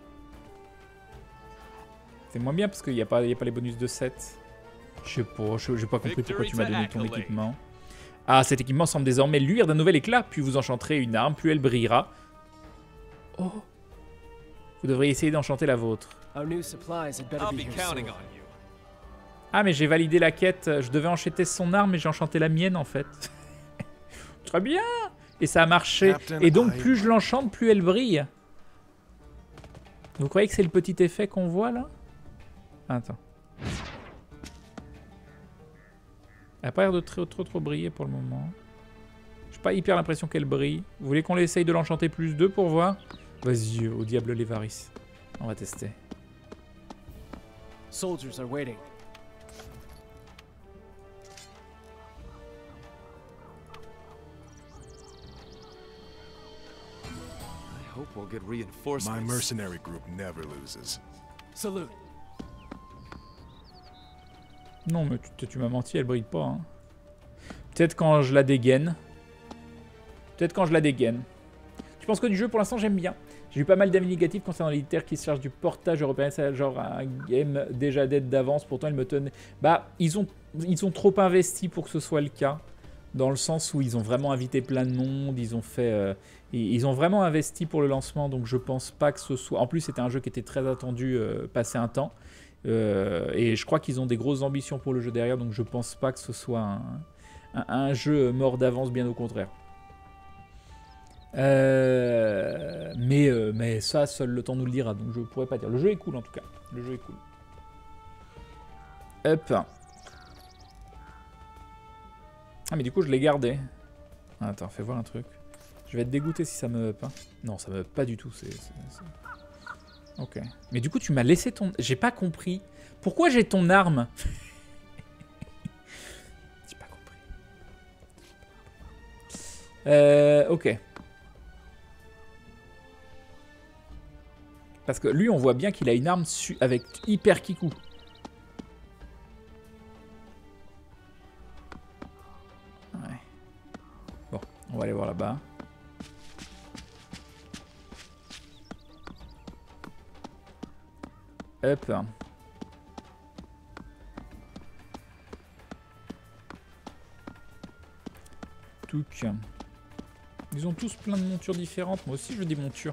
C'est moins bien parce qu'il n'y a, a pas les bonus de sept. Je sais pas, je j'ai pas compris pourquoi tu m'as donné ton équipement. Ah, cet équipement semble désormais luire d'un nouvel éclat. Puis vous enchanterez une arme, plus elle brillera. Oh! Vous devriez essayer d'enchanter la vôtre. Ah, mais j'ai validé la quête. Je devais enchanter son arme, mais j'ai enchanté la mienne en fait. Très bien! Et ça a marché. Et donc, plus je l'enchante, plus elle brille. Vous croyez que c'est le petit effet qu'on voit là? Attends. Elle n'a pas l'air de trop, trop trop briller pour le moment. J'ai pas hyper l'impression qu'elle brille. Vous voulez qu'on essaye de l'enchanter plus deux pour voir? Vas-y, au diable les varices. On va tester. Soldiers are waiting. I hope we'll get reinforcements. My mercenary group never loses. Salute. Non, mais tu, tu m'as menti, elle brille pas. Hein. Peut-être quand je la dégaine. Peut-être quand je la dégaine. Tu penses que du jeu, pour l'instant, j'aime bien. J'ai eu pas mal d'avis négatifs concernant l'éditeur qui se charge du portage européen. C'est genre un game déjà dead d'avance. Pourtant, ils me tenaient... Bah, ils ont, ils ont trop investi pour que ce soit le cas. Dans le sens où ils ont vraiment invité plein de monde. Ils ont fait... Euh, ils ont vraiment investi pour le lancement. Donc, je pense pas que ce soit... En plus, c'était un jeu qui était très attendu euh, passé un temps. Euh, et je crois qu'ils ont des grosses ambitions pour le jeu derrière. Donc, je pense pas que ce soit un, un, un jeu mort d'avance. Bien au contraire. Euh, mais, euh, mais ça, seul le temps nous le dira, donc je pourrais pas dire. Le jeu est cool en tout cas. Le jeu est cool. Hop. Ah mais du coup je l'ai gardé. Ah, attends, fais voir un truc. Je vais être dégoûté si ça me up. Hein. Non, ça me up pas du tout. C'est, c'est, c'est... Ok. Mais du coup tu m'as laissé ton... J'ai pas compris. Pourquoi j'ai ton arme? J'ai pas compris. Euh, ok. Parce que lui, on voit bien qu'il a une arme avec hyper kikou. Ouais. Bon, on va aller voir là-bas. Hop. Touc. Ils ont tous plein de montures différentes. Moi aussi, je veux des montures.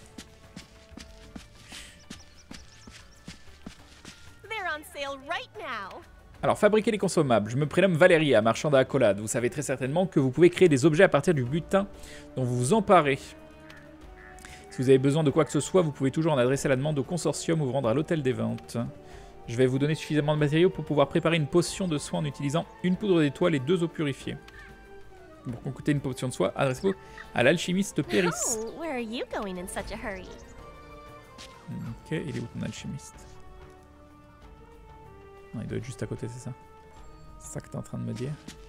Alors, fabriquer les consommables. Je me prénomme Valéria, marchand d'accolade. Vous savez très certainement que vous pouvez créer des objets à partir du butin dont vous vous emparez. Si vous avez besoin de quoi que ce soit, vous pouvez toujours en adresser la demande au consortium ou vous rendre à l'hôtel des ventes. Je vais vous donner suffisamment de matériaux pour pouvoir préparer une potion de soin en utilisant une poudre d'étoile et deux eaux purifiées. Pour concocter une potion de soin, adressez-vous à l'alchimiste Péris. Oh, where are you going in such a hurry? Ok, il est où ton alchimiste? Non, il doit être juste à côté, c'est ça? C'est ça que t'es en train de me dire?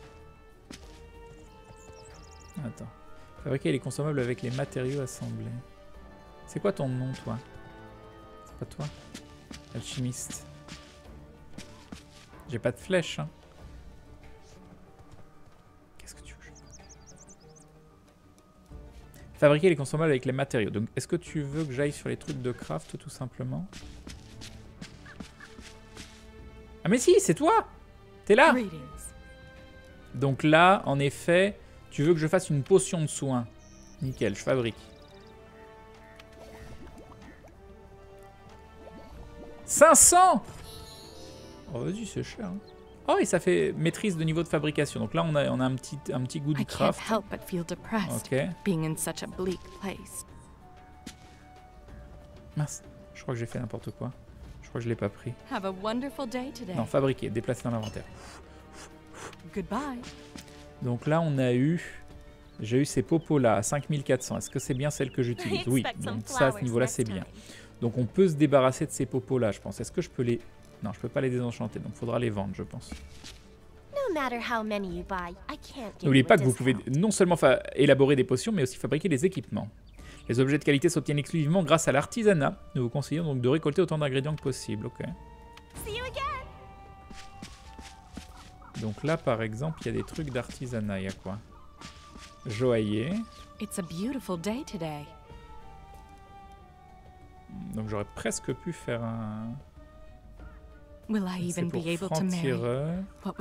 Attends. Fabriquer les consommables avec les matériaux assemblés. C'est quoi ton nom, toi? C'est pas toi? Alchimiste. J'ai pas de flèche, hein. Qu'est-ce que tu veux? Fabriquer les consommables avec les matériaux. Donc, est-ce que tu veux que j'aille sur les trucs de craft, tout simplement? Ah mais si, c'est toi! T'es là! Donc là, en effet, tu veux que je fasse une potion de soin. Nickel, je fabrique. cinq cents! Oh vas-y, c'est cher. Hein. Oh, et ça fait maîtrise de niveau de fabrication. Donc là, on a, on a un, petit, un petit goût du craft. Ok. Mince, je crois que j'ai fait n'importe quoi. Je crois que je l'ai pas pris. Non, fabriquer, déplacer dans l'inventaire. Donc là, on a eu... J'ai eu ces popos-là à cinq mille quatre cents. Est-ce que c'est bien celle que j'utilise? Oui, donc ça, à ce niveau-là, c'est bien. Donc on peut se débarrasser de ces popos-là, je pense. Est-ce que je peux les... Non, je peux pas les désenchanter, donc il faudra les vendre, je pense. N'oubliez pas que vous pouvez non seulement élaborer des potions, mais aussi fabriquer des équipements. Les objets de qualité s'obtiennent exclusivement grâce à l'artisanat. Nous vous conseillons donc de récolter autant d'ingrédients que possible. Ok. Donc là, par exemple, il y a des trucs d'artisanat. Il y a quoi? Joaillier. Donc j'aurais presque pu faire un... C'est pour franc-tireur.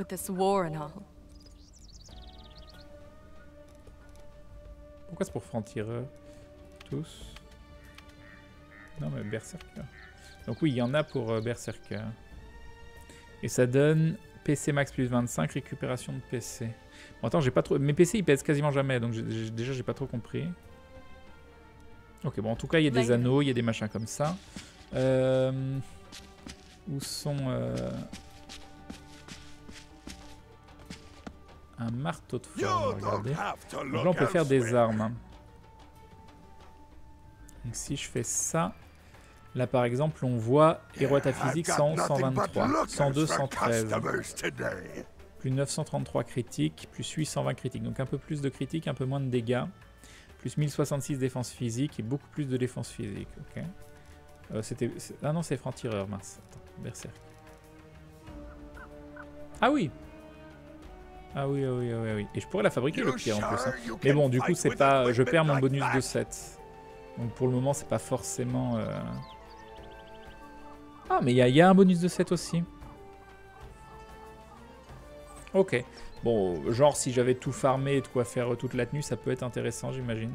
Pourquoi c'est pour franc-tireur? Tous. Non mais berserker. Donc oui, il y en a pour euh, berserker. Et ça donne P C max plus vingt-cinq, récupération de P C. Bon attends, j'ai pas trop... Mes P C ils pèsent quasiment jamais, donc j'ai... déjà j'ai pas trop compris. Ok, bon en tout cas il y a des anneaux, il y a des machins comme ça. Euh... Où sont... Euh... Un marteau de forge, regardez. Donc là on peut faire des armes. Donc si je fais ça, là par exemple on voit héroïta physique cent, cent vingt-trois, cent deux, cent treize, plus neuf cent trente-trois critiques, plus huit cent vingt critiques, donc un peu plus de critiques, un peu moins de dégâts, plus Plus mille soixante-six défense physique et beaucoup plus de défense physique. Ok. Euh, c'était... Ah non, c'est franc-tireur, mince. Attends, berserk. Ah oui. Ah oui, ah oui, ah oui, ah oui. Et je pourrais la fabriquer le pied en plus. Hein. Mais bon, du coup, c'est pas... Je perds mon bonus de sept. Donc pour le moment, c'est pas forcément... Euh... Ah, mais il y, y a un bonus de sept aussi. Ok. Bon, genre si j'avais tout farmé et de quoi faire toute la tenue, ça peut être intéressant, j'imagine.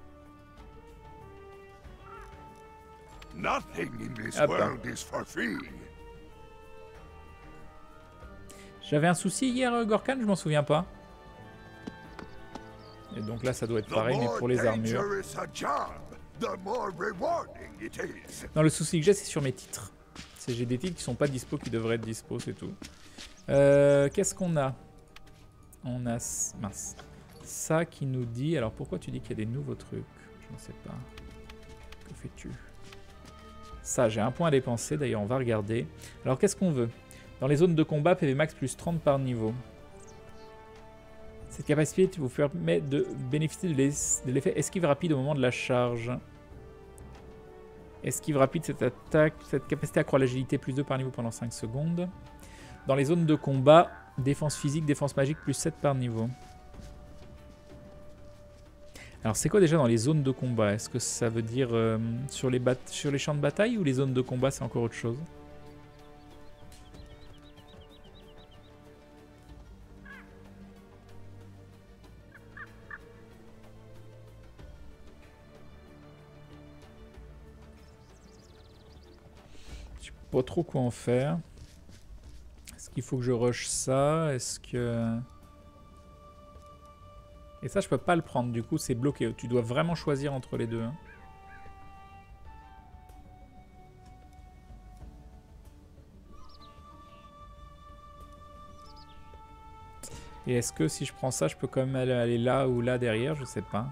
J'avais un souci hier, Gorkan, je m'en souviens pas. Et donc là, ça doit être pareil, mais pour les armures. Non, le souci que j'ai, c'est sur mes titres. J'ai des titres qui sont pas dispo, qui devraient être dispo, c'est tout. Euh, Qu'est-ce qu'on a? On a... Mince. Ça qui nous dit... Alors pourquoi tu dis qu'il y a des nouveaux trucs? Je ne sais pas. Que fais-tu? Ça, j'ai un point à dépenser. D'ailleurs, on va regarder. Alors qu'est-ce qu'on veut? Dans les zones de combat, P V max plus trente par niveau. Cette capacité vous permet de bénéficier de l'effet esquive rapide au moment de la charge. Esquive rapide, cette attaque, cette capacité accroît l'agilité plus deux par niveau pendant cinq secondes. Dans les zones de combat, défense physique, défense magique plus sept par niveau. Alors c'est quoi déjà dans les zones de combat? Est-ce que ça veut dire euh, sur, les bat sur les champs de bataille ou les zones de combat c'est encore autre chose? Je sais pas trop quoi en faire. Est-ce qu'il faut que je rush ça? Est-ce que... Et ça, je peux pas le prendre. Du coup, c'est bloqué. Tu dois vraiment choisir entre les deux. Hein. Et est-ce que si je prends ça, je peux quand même aller, aller là ou là derrière? Je sais pas.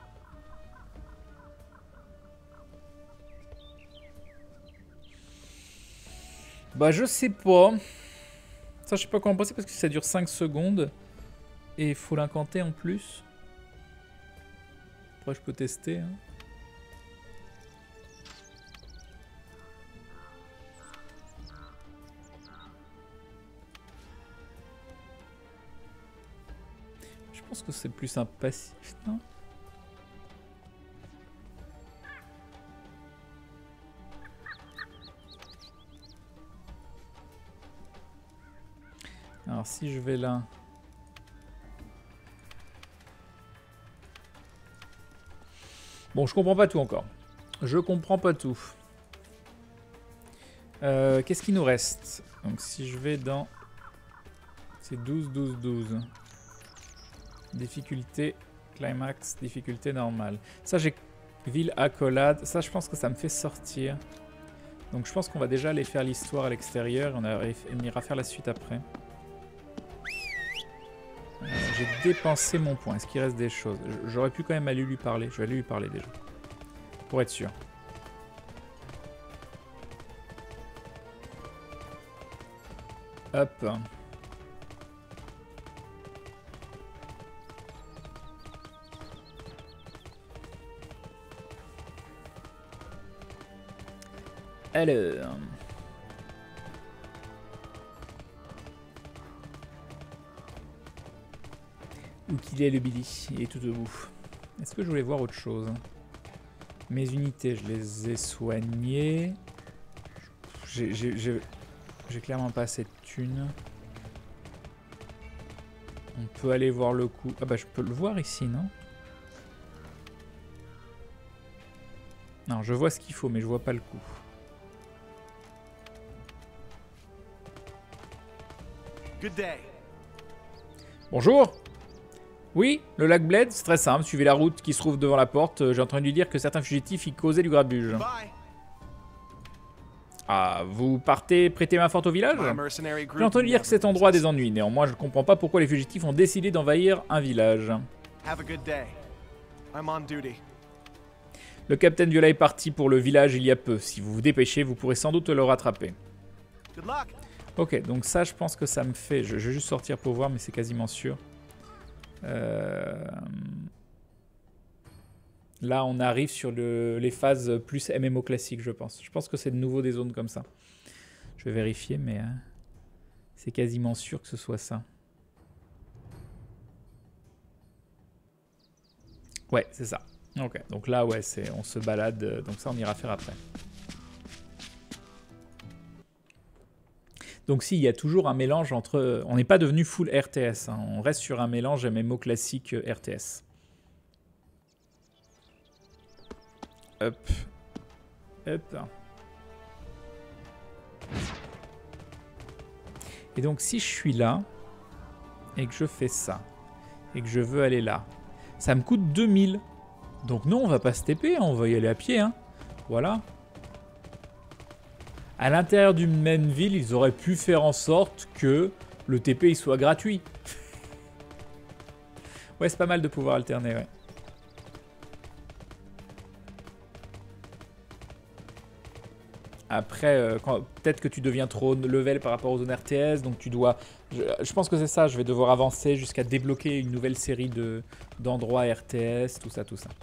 Bah, je sais pas. Ça, je sais pas comment passer parce que ça dure cinq secondes. Et il faut l'incanter en plus. Après, je peux tester. Hein. Je pense que c'est plus un passif, non? Alors, si je vais là... Bon, je comprends pas tout encore. Je comprends pas tout. Euh, Qu'est-ce qu'il nous reste? Donc si je vais dans... C'est douze, douze, douze. Difficulté climax, difficulté normale. Ça, j'ai ville accolade. Ça, je pense que ça me fait sortir. Donc je pense qu'on va déjà aller faire l'histoire à l'extérieur. On, on ira faire la suite après. J'ai dépensé mon point. Est-ce qu'il reste des choses? J'aurais pu quand même aller lui parler. Je vais aller lui parler déjà. Pour être sûr. Hop. Alors... Où qu'il est le Billy? Il est tout debout. Est-ce que je voulais voir autre chose? Mes unités, je les ai soignées. J'ai clairement pas assez de thunes. On peut aller voir le coup. Ah bah je peux le voir ici, non? Non, je vois ce qu'il faut, mais je vois pas le coup. Good day. Bonjour. Oui, le lac Bled, c'est très simple. Suivez la route qui se trouve devant la porte. J'ai entendu dire que certains fugitifs y causaient du grabuge. Bye. Ah, vous partez prêter main forte au village? J'ai entendu dire que cet endroit a des ennuis. Néanmoins, je ne comprends pas pourquoi les fugitifs ont décidé d'envahir un village. Have a good day. I'm on duty. Le capitaine Viola est parti pour le village il y a peu. Si vous vous dépêchez, vous pourrez sans doute le rattraper. Good luck. Ok, donc ça, je pense que ça me fait... Je, je vais juste sortir pour voir, mais c'est quasiment sûr. Euh... Là, on arrive sur le, les phases plus M M O classique, je pense. Je pense que c'est de nouveau des zones comme ça. Je vais vérifier, mais euh, c'est quasiment sûr que ce soit ça. Ouais, c'est ça. Ok, donc là, ouais, c'est, on se balade. euh, Donc ça, on ira faire après. Donc si, il y a toujours un mélange entre... On n'est pas devenu full R T S. Hein, on reste sur un mélange M M O classique euh, R T S. Hop. Hop. Et donc si je suis là, et que je fais ça, et que je veux aller là, ça me coûte deux mille. Donc non, on va pas se T P, hein, on va y aller à pied. Hein. Voilà. À l'intérieur d'une même ville, ils auraient pu faire en sorte que le T P il soit gratuit. Ouais, c'est pas mal de pouvoir alterner, ouais. Après, euh, peut-être que tu deviens trop level par rapport aux zones R T S, donc tu dois... Je, je pense que c'est ça, je vais devoir avancer jusqu'à débloquer une nouvelle série de, d'endroits R T S, tout ça, tout ça.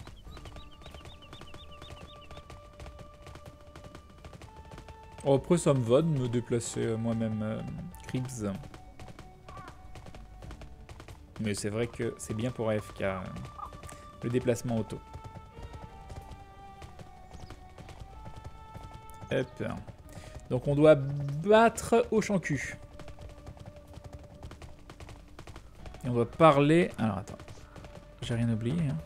Oh, après, ça me va de me déplacer euh, moi-même, euh, Cribs. Mais c'est vrai que c'est bien pour A F K, euh, le déplacement auto. Hop. Donc on doit battre au champ cul. Et on doit parler... Alors attends. J'ai rien oublié. Hein.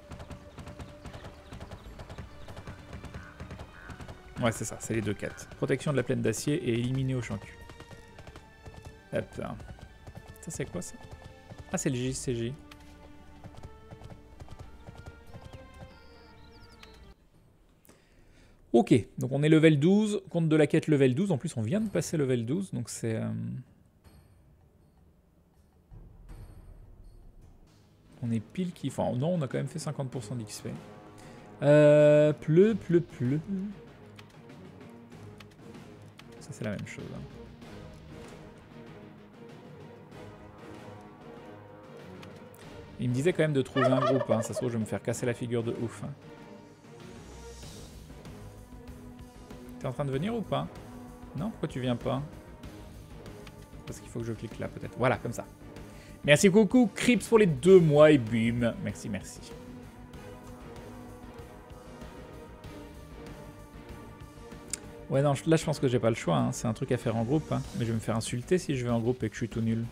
Ouais, c'est ça, c'est les deux quêtes. Protection de la plaine d'acier et éliminer au champ cul. Hop. Ça c'est quoi ça? Ah, c'est le J C J. Ok, donc on est level douze, compte de la quête level douze. En plus, on vient de passer level douze, donc c'est... Euh... On est pile qui... Enfin, non, on a quand même fait cinquante pour cent d'X P. Euh... Pleu, pleu, pleu. Ça, c'est la même chose. Hein. Il me disait quand même de trouver un groupe. Hein. Ça se trouve, je vais me faire casser la figure de ouf. Hein. T'es en train de venir ou pas? Non, pourquoi tu viens pas? Parce qu'il faut que je clique là peut-être. Voilà, comme ça. Merci beaucoup, Crips, pour les deux mois et bim. Merci, merci. Ouais, non, là je pense que j'ai pas le choix. Hein. C'est un truc à faire en groupe. Hein. Mais je vais me faire insulter si je vais en groupe et que je suis tout nul.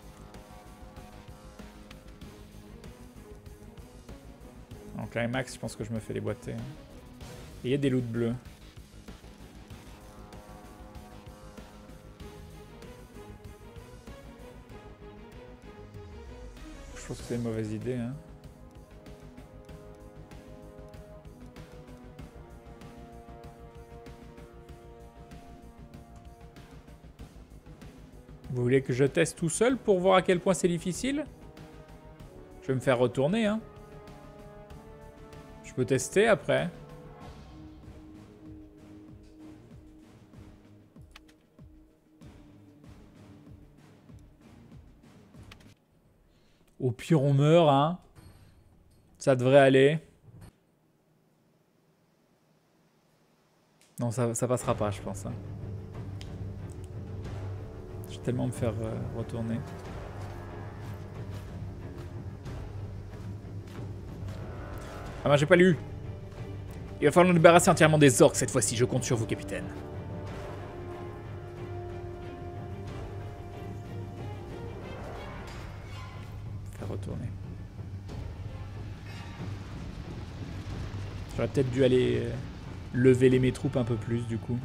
En climax, je pense que je me fais les boiter. Hein. Et il y a des loots bleus. Je pense que c'est une mauvaise idée. Hein. Vous voulez que je teste tout seul pour voir à quel point c'est difficile? Je vais me faire retourner. Hein. Je peux tester après. Au pire, on meurt, hein. Ça devrait aller. Non, ça, ça passera pas, je pense. Hein. Je vais tellement me faire euh, retourner. Ah ben, j'ai pas lu. Il va falloir nous débarrasser entièrement des orques cette fois-ci. Je compte sur vous, capitaine. Retourner. J'aurais peut-être dû aller euh, lever les mes troupes un peu plus du coup.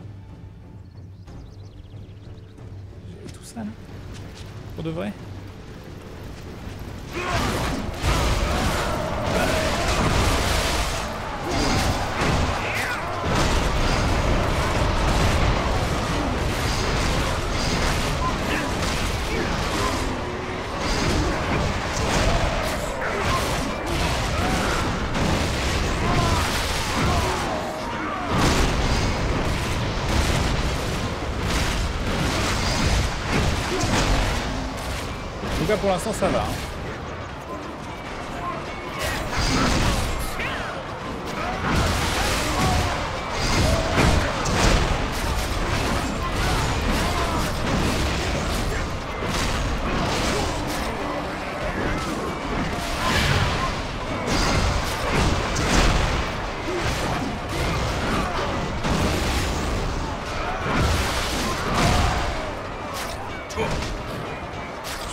J'ai tout ça là. Pour de vrai. Pour l'instant ça va. Hein.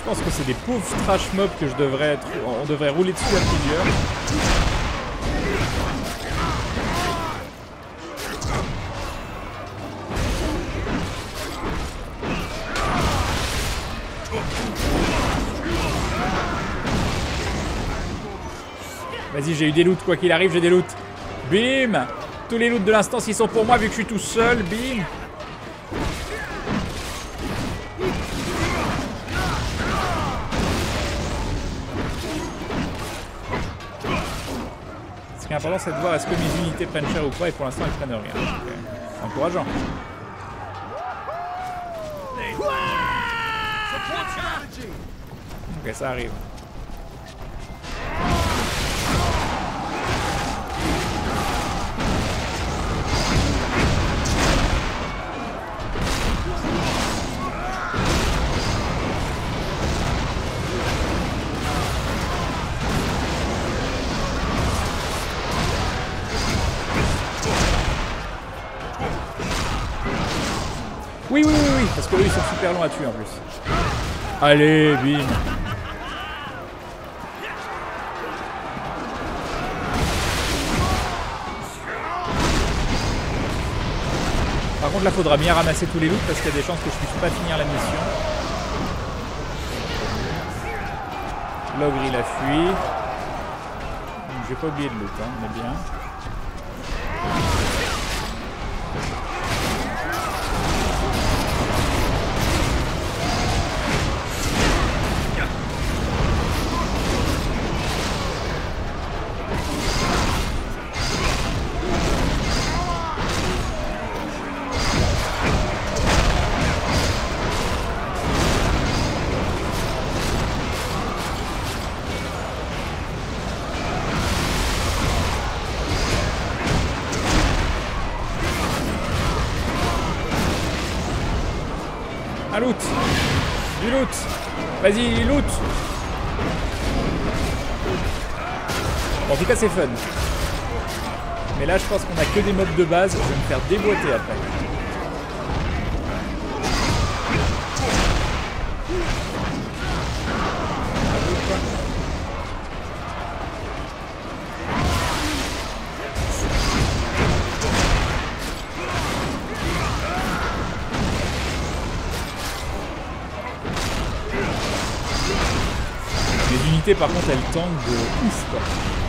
pense que c'est des pauvres trash mobs que je devrais être... On devrait rouler dessus à plusieurs. Vas-y, j'ai eu des loots, quoi qu'il arrive, j'ai des loots. Bim! Tous les loots de l'instance, ils sont pour moi, vu que je suis tout seul. Bim! Ce qui est important, c'est de voir est-ce que mes unités prennent cher ou pas, et pour l'instant, elles prennent rien. Okay. C'est encourageant. Ok, ça arrive. Oui, oui, oui, oui, parce que eux, ils sont super longs à tuer en plus. Allez, bim. Par contre, là, faudra bien ramasser tous les loots parce qu'il y a des chances que je puisse pas finir la mission. L'ogre, il a fui. Je vais pas oublier de loot, hein, mais bien. Un loot. Du loot. Vas-y, loot. Bon, en tout cas, c'est fun. Mais là, je pense qu'on a que des mobs de base. Je vais me faire déboîter après. Les unités, par contre, elles tankent de ouf, quoi.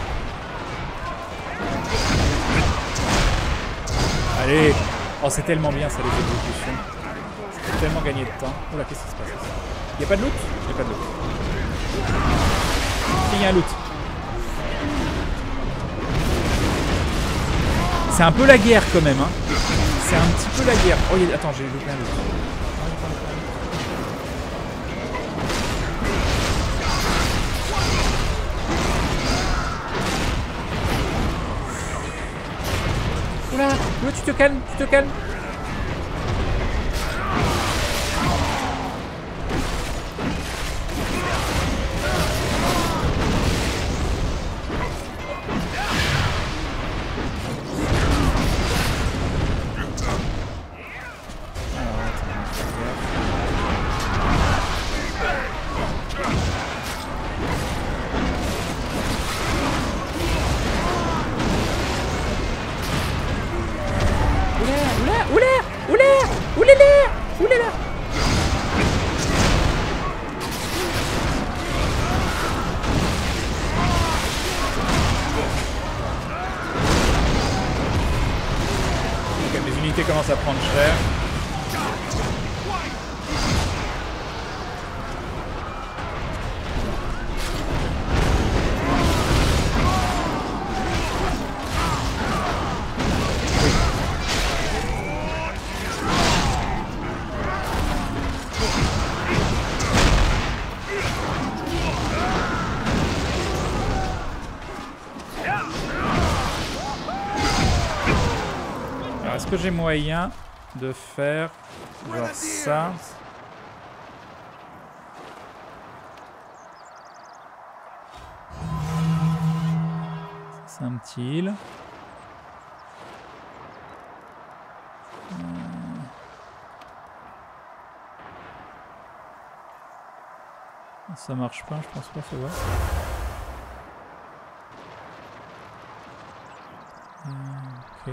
Allez. Oh, c'est tellement bien, ça, les exécutions. Ça fait tellement gagner de temps. Oula, qu'est-ce qui se passe ici? Y'a pas de loot? Y'a pas de loot. Il y a un loot. C'est un peu la guerre, quand même, hein. C'est un petit peu la guerre. Oh, y a... attends, j'ai loupé un loot. Oula, oula, tu te calmes, tu te calmes. Commence à prendre cher. Alors, est-ce que j'ai moyen de faire genre ça? C'est un petit heal. Ça marche pas, je pense pas, ça va. Ok.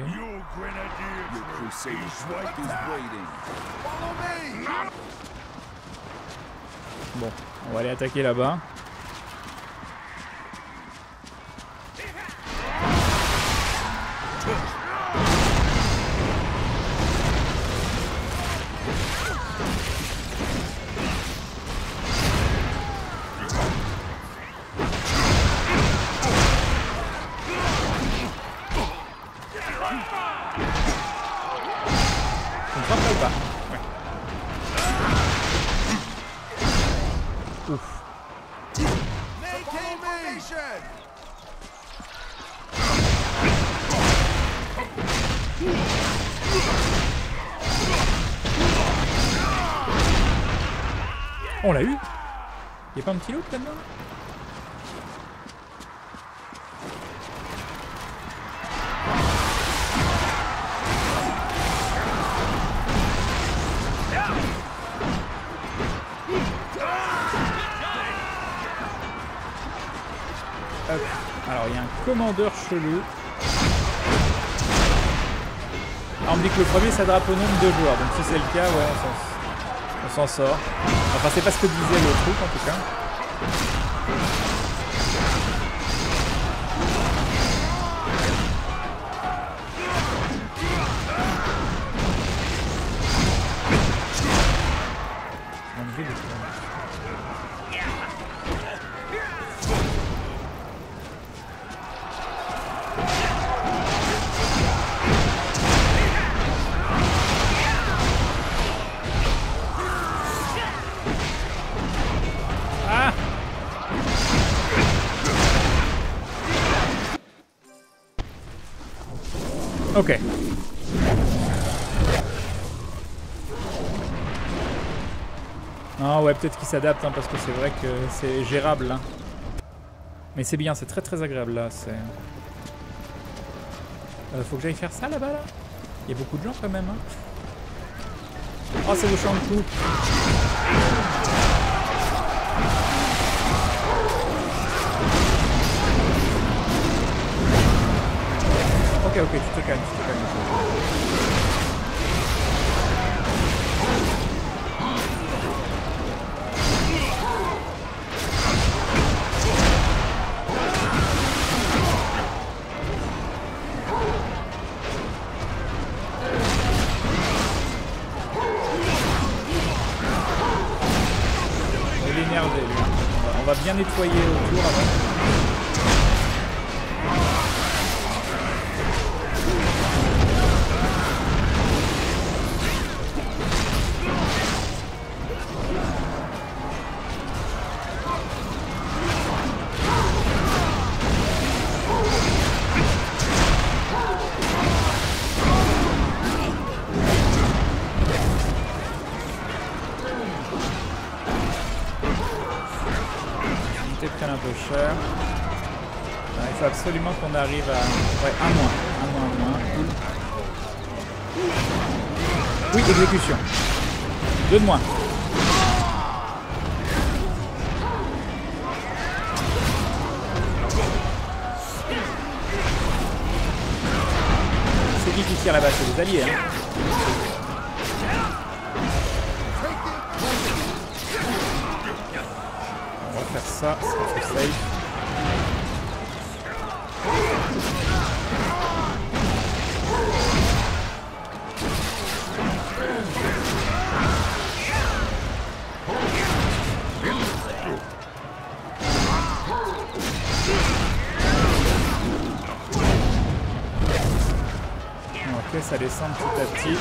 Bon, on va aller attaquer là-bas. On l'a eu. Y'a pas un petit lot là-dedans? Hop. Alors il y a un commandeur chelou. Ah, on me dit que le premier s'adapte au nombre de joueurs, donc si c'est le cas, ouais, on s'en sort. Enfin, c'est pas ce que disait le truc en tout cas. Ok. Ah ouais, peut-être qu'il s'adapte hein, parce que c'est vrai que c'est gérable là. Mais c'est bien, c'est très très agréable là. C'est. Euh, faut que j'aille faire ça là-bas là. Il y a beaucoup de gens quand même. Hein. Oh, c'est le champ de coupe. Ok, ok, tu te calmes, tu te calmes. Il est énervé, lui. On va bien nettoyer autour avant. Un peu cher. Alors, il faut absolument qu'on arrive à... Ouais, un moins. Un moins, un moins. Cool. Oui, exécution. Deux de moins. C'est qui qui tire là-bas? C'est des alliés, hein. Faire ça, c'est un peu safe. Ok, ça descend petit à petit.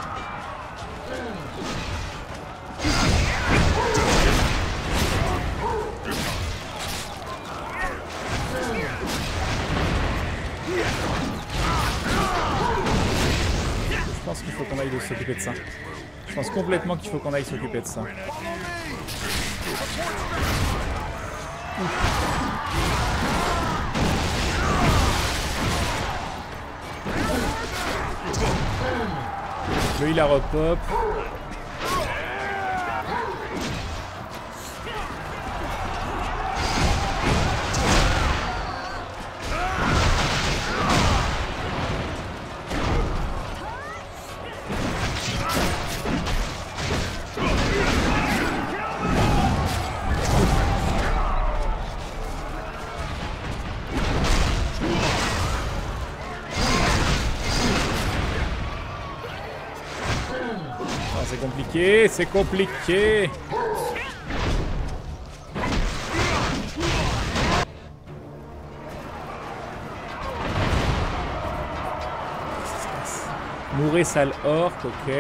Je pense qu'il faut qu'on aille s'occuper de ça. Je pense complètement qu'il faut qu'on aille s'occuper de ça. Lui il a repop. compliqué, c'est compliqué. Mourez sale orc, ok.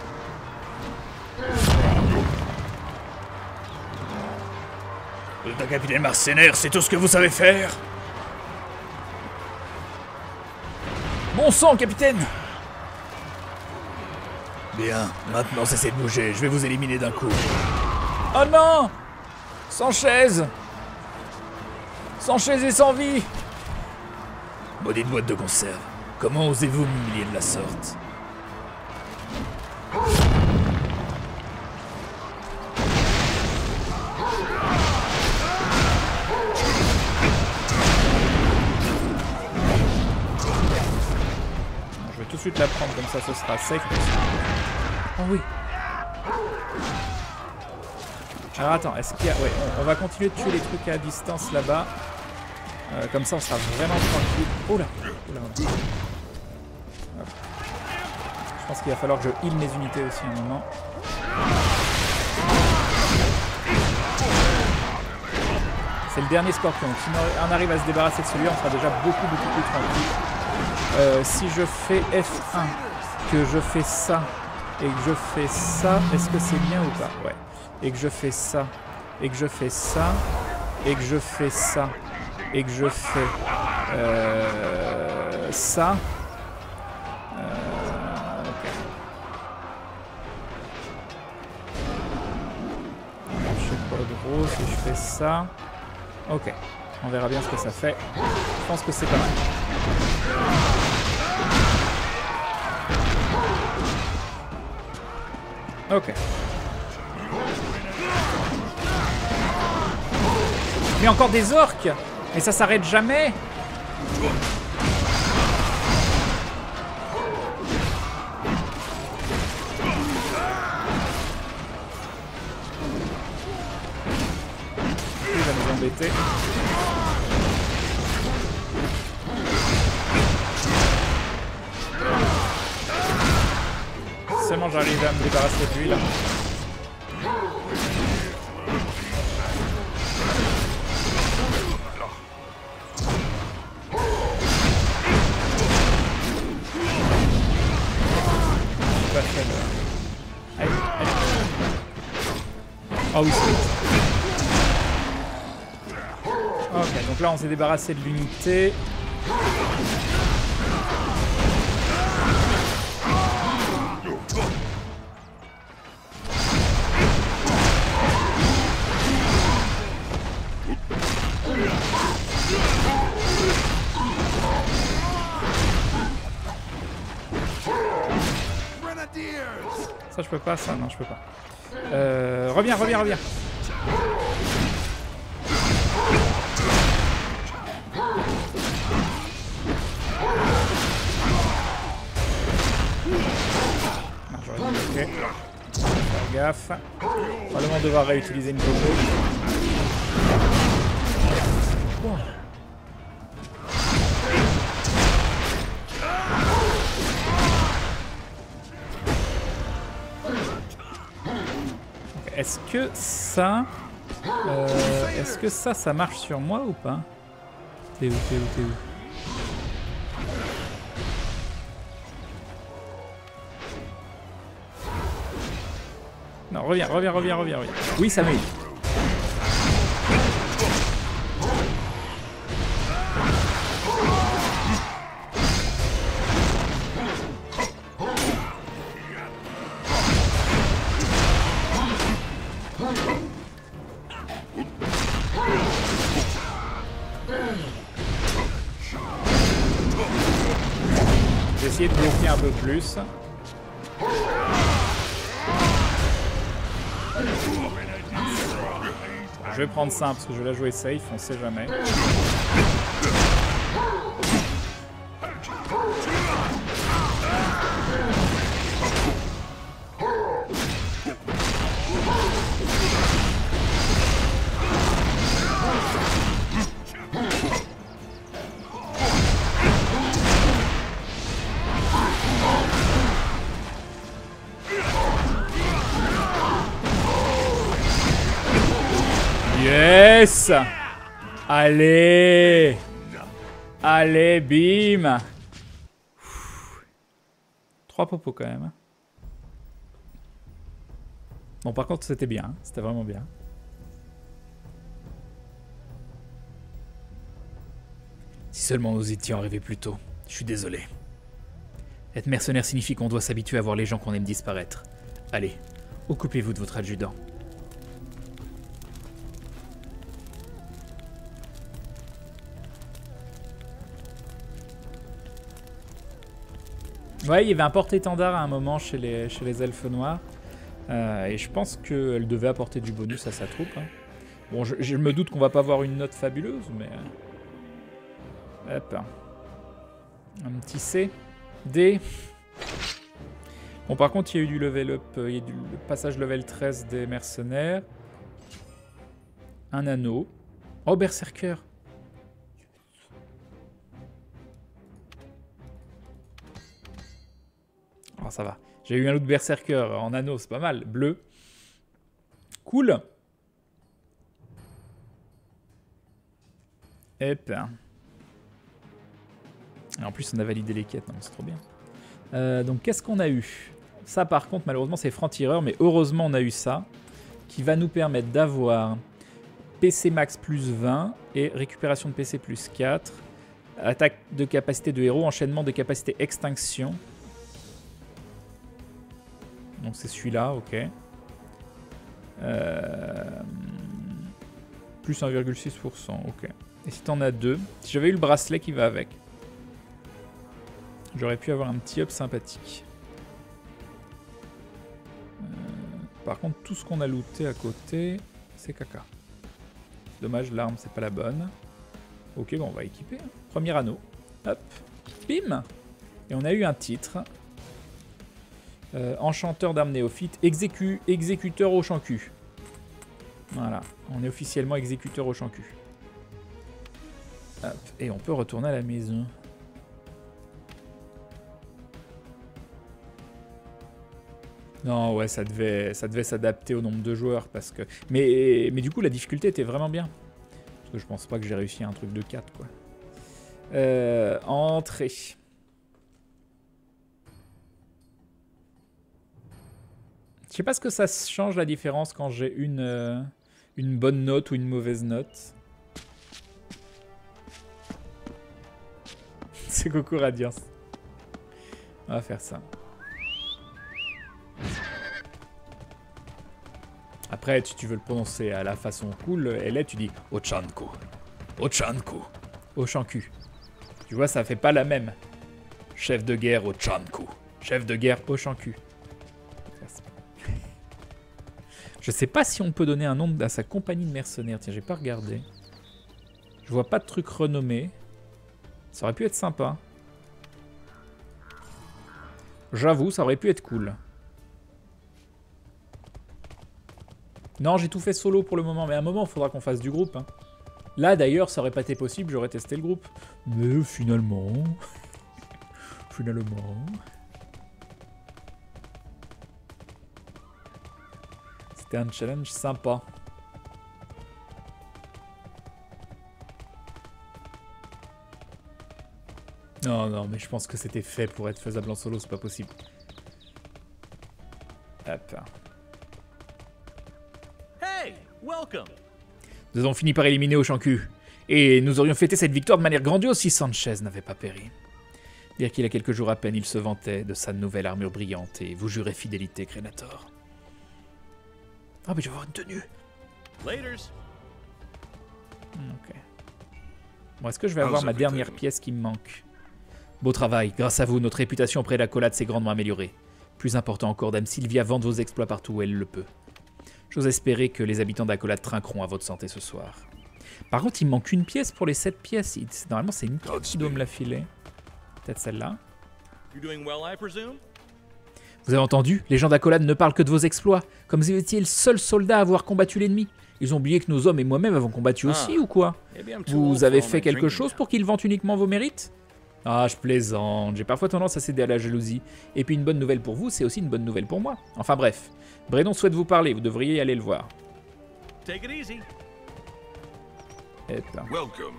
Vous êtes un capitaine mercenaire, c'est tout ce que vous savez faire? Bon sang, capitaine! Bien, maintenant cessez de bouger, je vais vous éliminer d'un coup. Oh non! Sans chaise! Sans chaise et sans vie! Maudite boîte de conserve, comment osez-vous m'humilier de la sorte? Je vais tout de suite la prendre, comme ça ce sera safe. Oh oui! Alors attends, est-ce qu'il y a... Ouais, on, on va continuer de tuer les trucs à distance là-bas. Euh, comme ça on sera vraiment tranquille. Oh là! Oh là, oh là. Hop. Je pense qu'il va falloir que je heal mes unités aussi un moment. C'est le dernier scorpion. Si on arrive à se débarrasser de celui-là, on sera déjà beaucoup beaucoup plus tranquille. Euh, si je fais F un, que je fais ça, et que je fais ça, est-ce que c'est bien ou pas? Ouais. Et que je fais ça, et que je fais ça, et que je fais ça, et que je fais euh, ça. Euh, ok. Je sais pas de gros si je fais ça. Ok. On verra bien ce que ça fait. Je pense que c'est pas mal. Ok. Mais encore des orques! Mais ça s'arrête jamais! Il va nous embêter. Seulement j'arrive à me débarrasser de lui là. Allez, allez. Oh oui, c'est bon. Ok, donc là on s'est débarrassé de l'unité. Ça je peux pas, ça non je peux pas. Euh, reviens, reviens, reviens. Non, j'aurais dû bloquer. Faire gaffe. Probablement on devra réutiliser une popo. Wow. Est-ce que ça... Euh, Est-ce que ça, ça marche sur moi ou pas? T'es où, t'es où, t'es où? Non, reviens, reviens, reviens, reviens, reviens. Oui, ça m'aide. J'ai essayé de bloquer un peu plus. Je vais prendre ça parce que je vais la jouer safe, on sait jamais. plus. Allez. Allez, bim. Trois popos quand même. Bon, par contre, c'était bien. C'était vraiment bien. Si seulement nous étions arrivés plus tôt. Je suis désolé. Être mercenaire signifie qu'on doit s'habituer à voir les gens qu'on aime disparaître. Allez, occupez-vous de votre adjudant. Ouais, il y avait un porte-étendard à un moment chez les, chez les elfes noirs. Euh, et je pense qu'elle devait apporter du bonus à sa troupe. Hein. Bon, je, je me doute qu'on va pas avoir une note fabuleuse, mais... Hop. Un petit C. D. Bon, par contre, il y a eu du level up. Il y a eu du le passage level treize des mercenaires. Un anneau. Oh, Berserker. Oh, ça va. J'ai eu un autre Berserker en anneau, c'est pas mal. Bleu. Cool. Hop. Et en plus, on a validé les quêtes, c'est trop bien. Euh, donc, qu'est-ce qu'on a eu? Ça, par contre, malheureusement, c'est franc-tireur, mais heureusement, on a eu ça, qui va nous permettre d'avoir P C max plus vingt et récupération de P C plus quatre, attaque de capacité de héros, enchaînement de capacité extinction. Donc, c'est celui-là, ok. Euh... Plus un virgule six pour cent, ok. Et si t'en as deux, si j'avais eu le bracelet qui va avec, j'aurais pu avoir un petit up sympathique. Euh, par contre, tout ce qu'on a looté à côté, c'est caca. Dommage, l'arme, c'est pas la bonne. Ok, bon, on va équiper. Hein. Premier anneau. Hop. Bim. Et on a eu un titre. Euh, enchanteur d'armes néophyte. Exécu exécuteur au champ cul. Voilà. On est officiellement exécuteur au champ cul. Hop. Et on peut retourner à la maison. Non, ouais, ça devait, ça devait s'adapter au nombre de joueurs parce que. Mais, mais du coup, la difficulté était vraiment bien. Parce que je pense pas que j'ai réussi à un truc de quatre, quoi. Euh, entrée. Je sais pas ce que ça change la différence quand j'ai une, euh, une bonne note ou une mauvaise note. C'est Coco Radiance. On va faire ça. Après, si tu veux le prononcer à la façon cool, elle est, tu dis Ochanko. Ochanko. Ochanku. Tu vois, ça fait pas la même. Chef de guerre Ochanko. Chef de guerre Ochanku. Je sais pas si on peut donner un nom à sa compagnie de mercenaires. Tiens, j'ai pas regardé. Je vois pas de truc renommé. Ça aurait pu être sympa. J'avoue, ça aurait pu être cool. Non, j'ai tout fait solo pour le moment, mais à un moment, il faudra qu'on fasse du groupe. Hein. Là, d'ailleurs, ça aurait pas été possible, j'aurais testé le groupe. Mais finalement... finalement... C'était un challenge sympa. Non, non, mais je pense que c'était fait pour être faisable en solo, c'est pas possible. Hop. Hey, welcome. Nous avons fini par éliminer Ochanku. Et nous aurions fêté cette victoire de manière grandiose si Sanchez n'avait pas péri. Dire qu'il y a quelques jours à peine, il se vantait de sa nouvelle armure brillante et vous jurait fidélité, Crénator. Ah, mais je vais avoir une tenue. Laters. Ok. Bon, est-ce que je vais avoir ma dernière pièce qui me manque? Beau travail. Grâce à vous, notre réputation auprès de l'accolade s'est grandement améliorée. Plus important encore, Dame Sylvia vende vos exploits partout où elle le peut. J'ose espérer que les habitants d'Accolade trinqueront à votre santé ce soir. Par contre, il me manque une pièce pour les sept pièces. Normalement, c'est une quête qui doit me la filer. Peut-être celle-là. You're doing well, I presume? Vous avez entendu? Les gens d'Accolade ne parlent que de vos exploits, comme si vous étiez le seul soldat à avoir combattu l'ennemi. Ils ont oublié que nos hommes et moi-même avons combattu aussi, Ah. ou quoi? Maybe I'm too Vous old avez for all fait my quelque drinking chose now. pour qu'ils vantent uniquement vos mérites? Ah, je plaisante. J'ai parfois tendance à céder à la jalousie. Et puis une bonne nouvelle pour vous, c'est aussi une bonne nouvelle pour moi. Enfin bref. Bredon souhaite vous parler, vous devriez aller le voir. Take it easy. Hop. Welcome.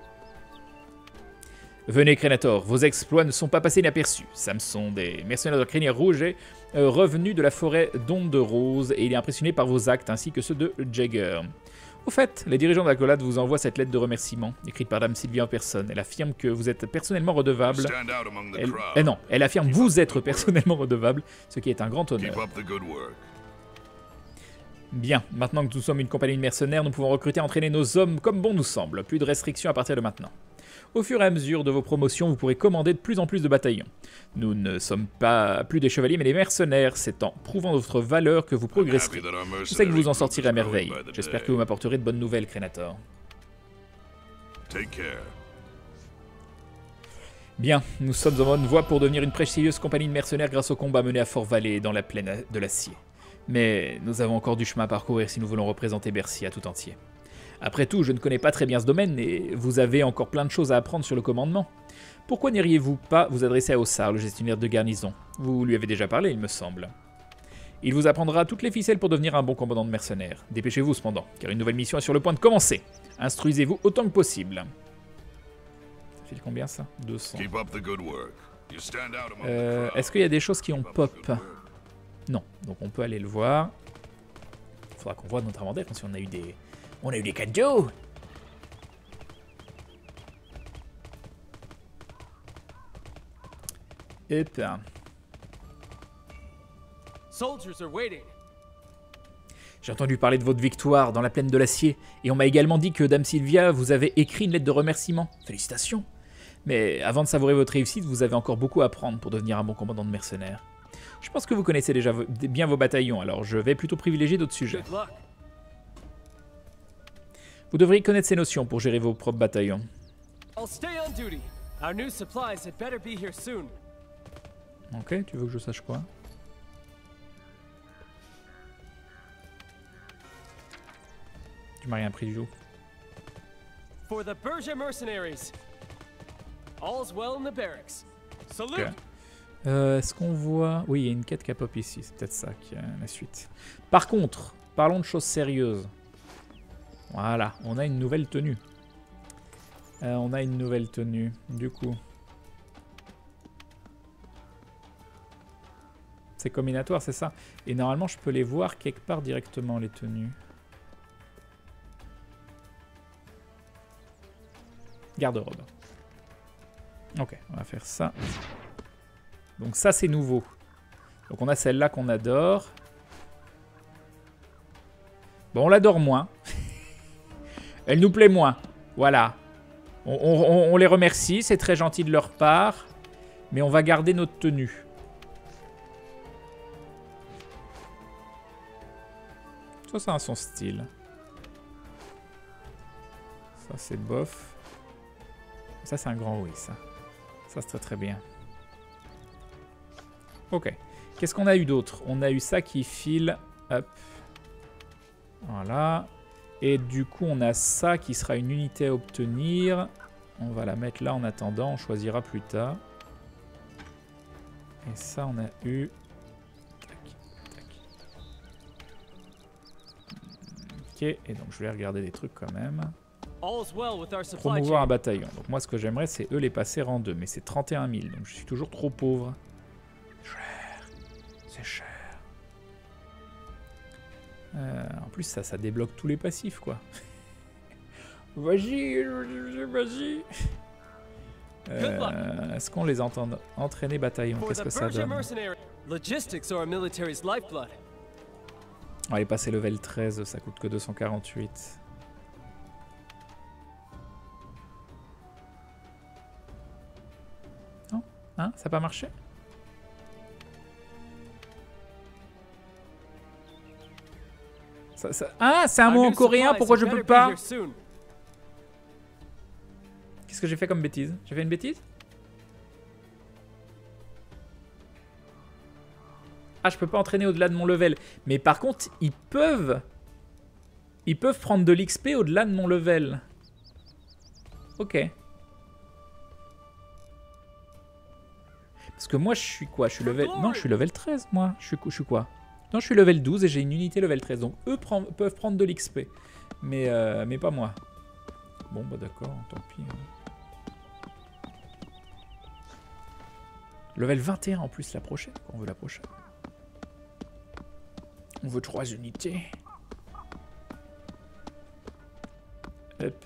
Venez, Crénator, vos exploits ne sont pas passés inaperçus. Samson, des mercenaires de crinière rouge, est euh, revenu de la forêt d'ondes de rose et il est impressionné par vos actes ainsi que ceux de Jagger. Au fait, les dirigeants de la collade vous envoient cette lettre de remerciement, écrite par Dame Sylvia en personne. Elle affirme que vous êtes personnellement redevable. Stand out among the Elle, crowd. eh non, elle affirme vous être personnellement redevable, ce qui est un grand honneur. Keep up the good work. Bien, maintenant que nous sommes une compagnie de mercenaires, nous pouvons recruter et entraîner nos hommes comme bon nous semble. Plus de restrictions à partir de maintenant. Au fur et à mesure de vos promotions, vous pourrez commander de plus en plus de bataillons. Nous ne sommes pas plus des chevaliers, mais des mercenaires. C'est en prouvant votre valeur que vous progresserez. Happy that our Je sais que vous en mercenary sortirez à group is growing merveille. by the J'espère day. que vous m'apporterez de bonnes nouvelles, Crénator. Take care. Bien, nous sommes en bonne voie pour devenir une précieuse compagnie de mercenaires grâce au combat mené à Fort-Vallée dans la plaine de l'Acier. Mais nous avons encore du chemin à parcourir si nous voulons représenter Bercia tout entier. Après tout, je ne connais pas très bien ce domaine et vous avez encore plein de choses à apprendre sur le commandement. Pourquoi n'iriez-vous pas vous adresser à Ossar, le gestionnaire de garnison? Vous lui avez déjà parlé, il me semble. Il vous apprendra toutes les ficelles pour devenir un bon commandant de mercenaires. Dépêchez-vous cependant, car une nouvelle mission est sur le point de commencer. Instruisez-vous autant que possible. Ça file combien ça? deux cents. Keep up the good work. You stand out among Euh, the crowd. Est-ce qu'il y a des choses qui ont Keep up the pop? good work. Non, donc on peut aller le voir. Il faudra qu'on voit notre inventaire, comme si on a eu des... On a eu des cadeaux. Hop. Soldiers are waiting. J'ai entendu parler de votre victoire dans la plaine de l'Acier, et on m'a également dit que Dame Sylvia vous avait écrit une lettre de remerciement. Félicitations. Mais avant de savourer votre réussite, vous avez encore beaucoup à apprendre pour devenir un bon commandant de mercenaires. Je pense que vous connaissez déjà vo- bien vos bataillons, alors je vais plutôt privilégier d'autres sujets. Good luck. Vous devriez connaître ces notions pour gérer vos propres bataillons. I'll stay on duty. Our new supplies had better be here soon. Ok, tu veux que je sache quoi? Tu m'as rien pris du tout. For the Berger mercenaries. All's well in the barracks. Salute. Ok. Euh, Est-ce qu'on voit... Oui, il y a une quête qui a pop ici, c'est peut-être ça qui est la suite. Par contre, parlons de choses sérieuses. Voilà, on a une nouvelle tenue. Euh, on a une nouvelle tenue, du coup. C'est combinatoire, c'est ça. Et normalement, je peux les voir quelque part directement, les tenues. Garde-robe. Ok, on va faire ça. Donc ça, c'est nouveau. Donc on a celle-là qu'on adore. Bon, on l'adore moins. Elle nous plaît moins. Voilà. On, on- on les remercie, c'est très gentil de leur part. Mais on va garder notre tenue. Ça, ça a son style. Ça, c'est bof. Ça, c'est un grand oui, ça. Ça, c'est très très bien. Ok. Qu'est-ce qu'on a eu d'autre? On a eu ça qui file. Hop. Voilà. Et du coup, on a ça qui sera une unité à obtenir. On va la mettre là en attendant. On choisira plus tard. Et ça, on a eu... Tac, tac. Ok. Et donc, je vais regarder des trucs quand même. All's well with our supply Promouvoir un chain. bataillon. Donc moi, ce que j'aimerais, c'est eux les passer en deux. Mais c'est trente et un mille. Donc je suis toujours trop pauvre. Cher. C'est cher. Euh, en plus, ça, ça débloque tous les passifs, quoi. Vas-y, vas-y. Euh, Est-ce qu'on les entend entraîner bataillon? For Qu'est-ce the que ça Berger donne? mercenaries. Logistics are our military's lifeblood. On va aller passer level treize, ça coûte que deux cent quarante-huit. Non? Hein? Ça n'a pas marché? Ça- ça- Ah, c'est un Our mot en new coréen, supplies pourquoi had je better peux be pas? here soon. Qu'est-ce que j'ai fait comme bêtise? J'ai fait une bêtise? Ah, je peux pas entraîner au-delà de mon level. Mais par contre, ils peuvent... Ils peuvent prendre de l'X P au-delà de mon level. Ok. Parce que moi, je suis quoi? Je suis level... Non, je suis level treize, moi. Je suis, je suis quoi? Non, je suis level douze et j'ai une unité level treize. Donc, eux prend- peuvent prendre de l'X P. Mais, euh, mais pas moi. Bon bah d'accord, tant pis. Level vingt et un en plus la prochaine, on veut la prochaine. On veut trois unités. Hop.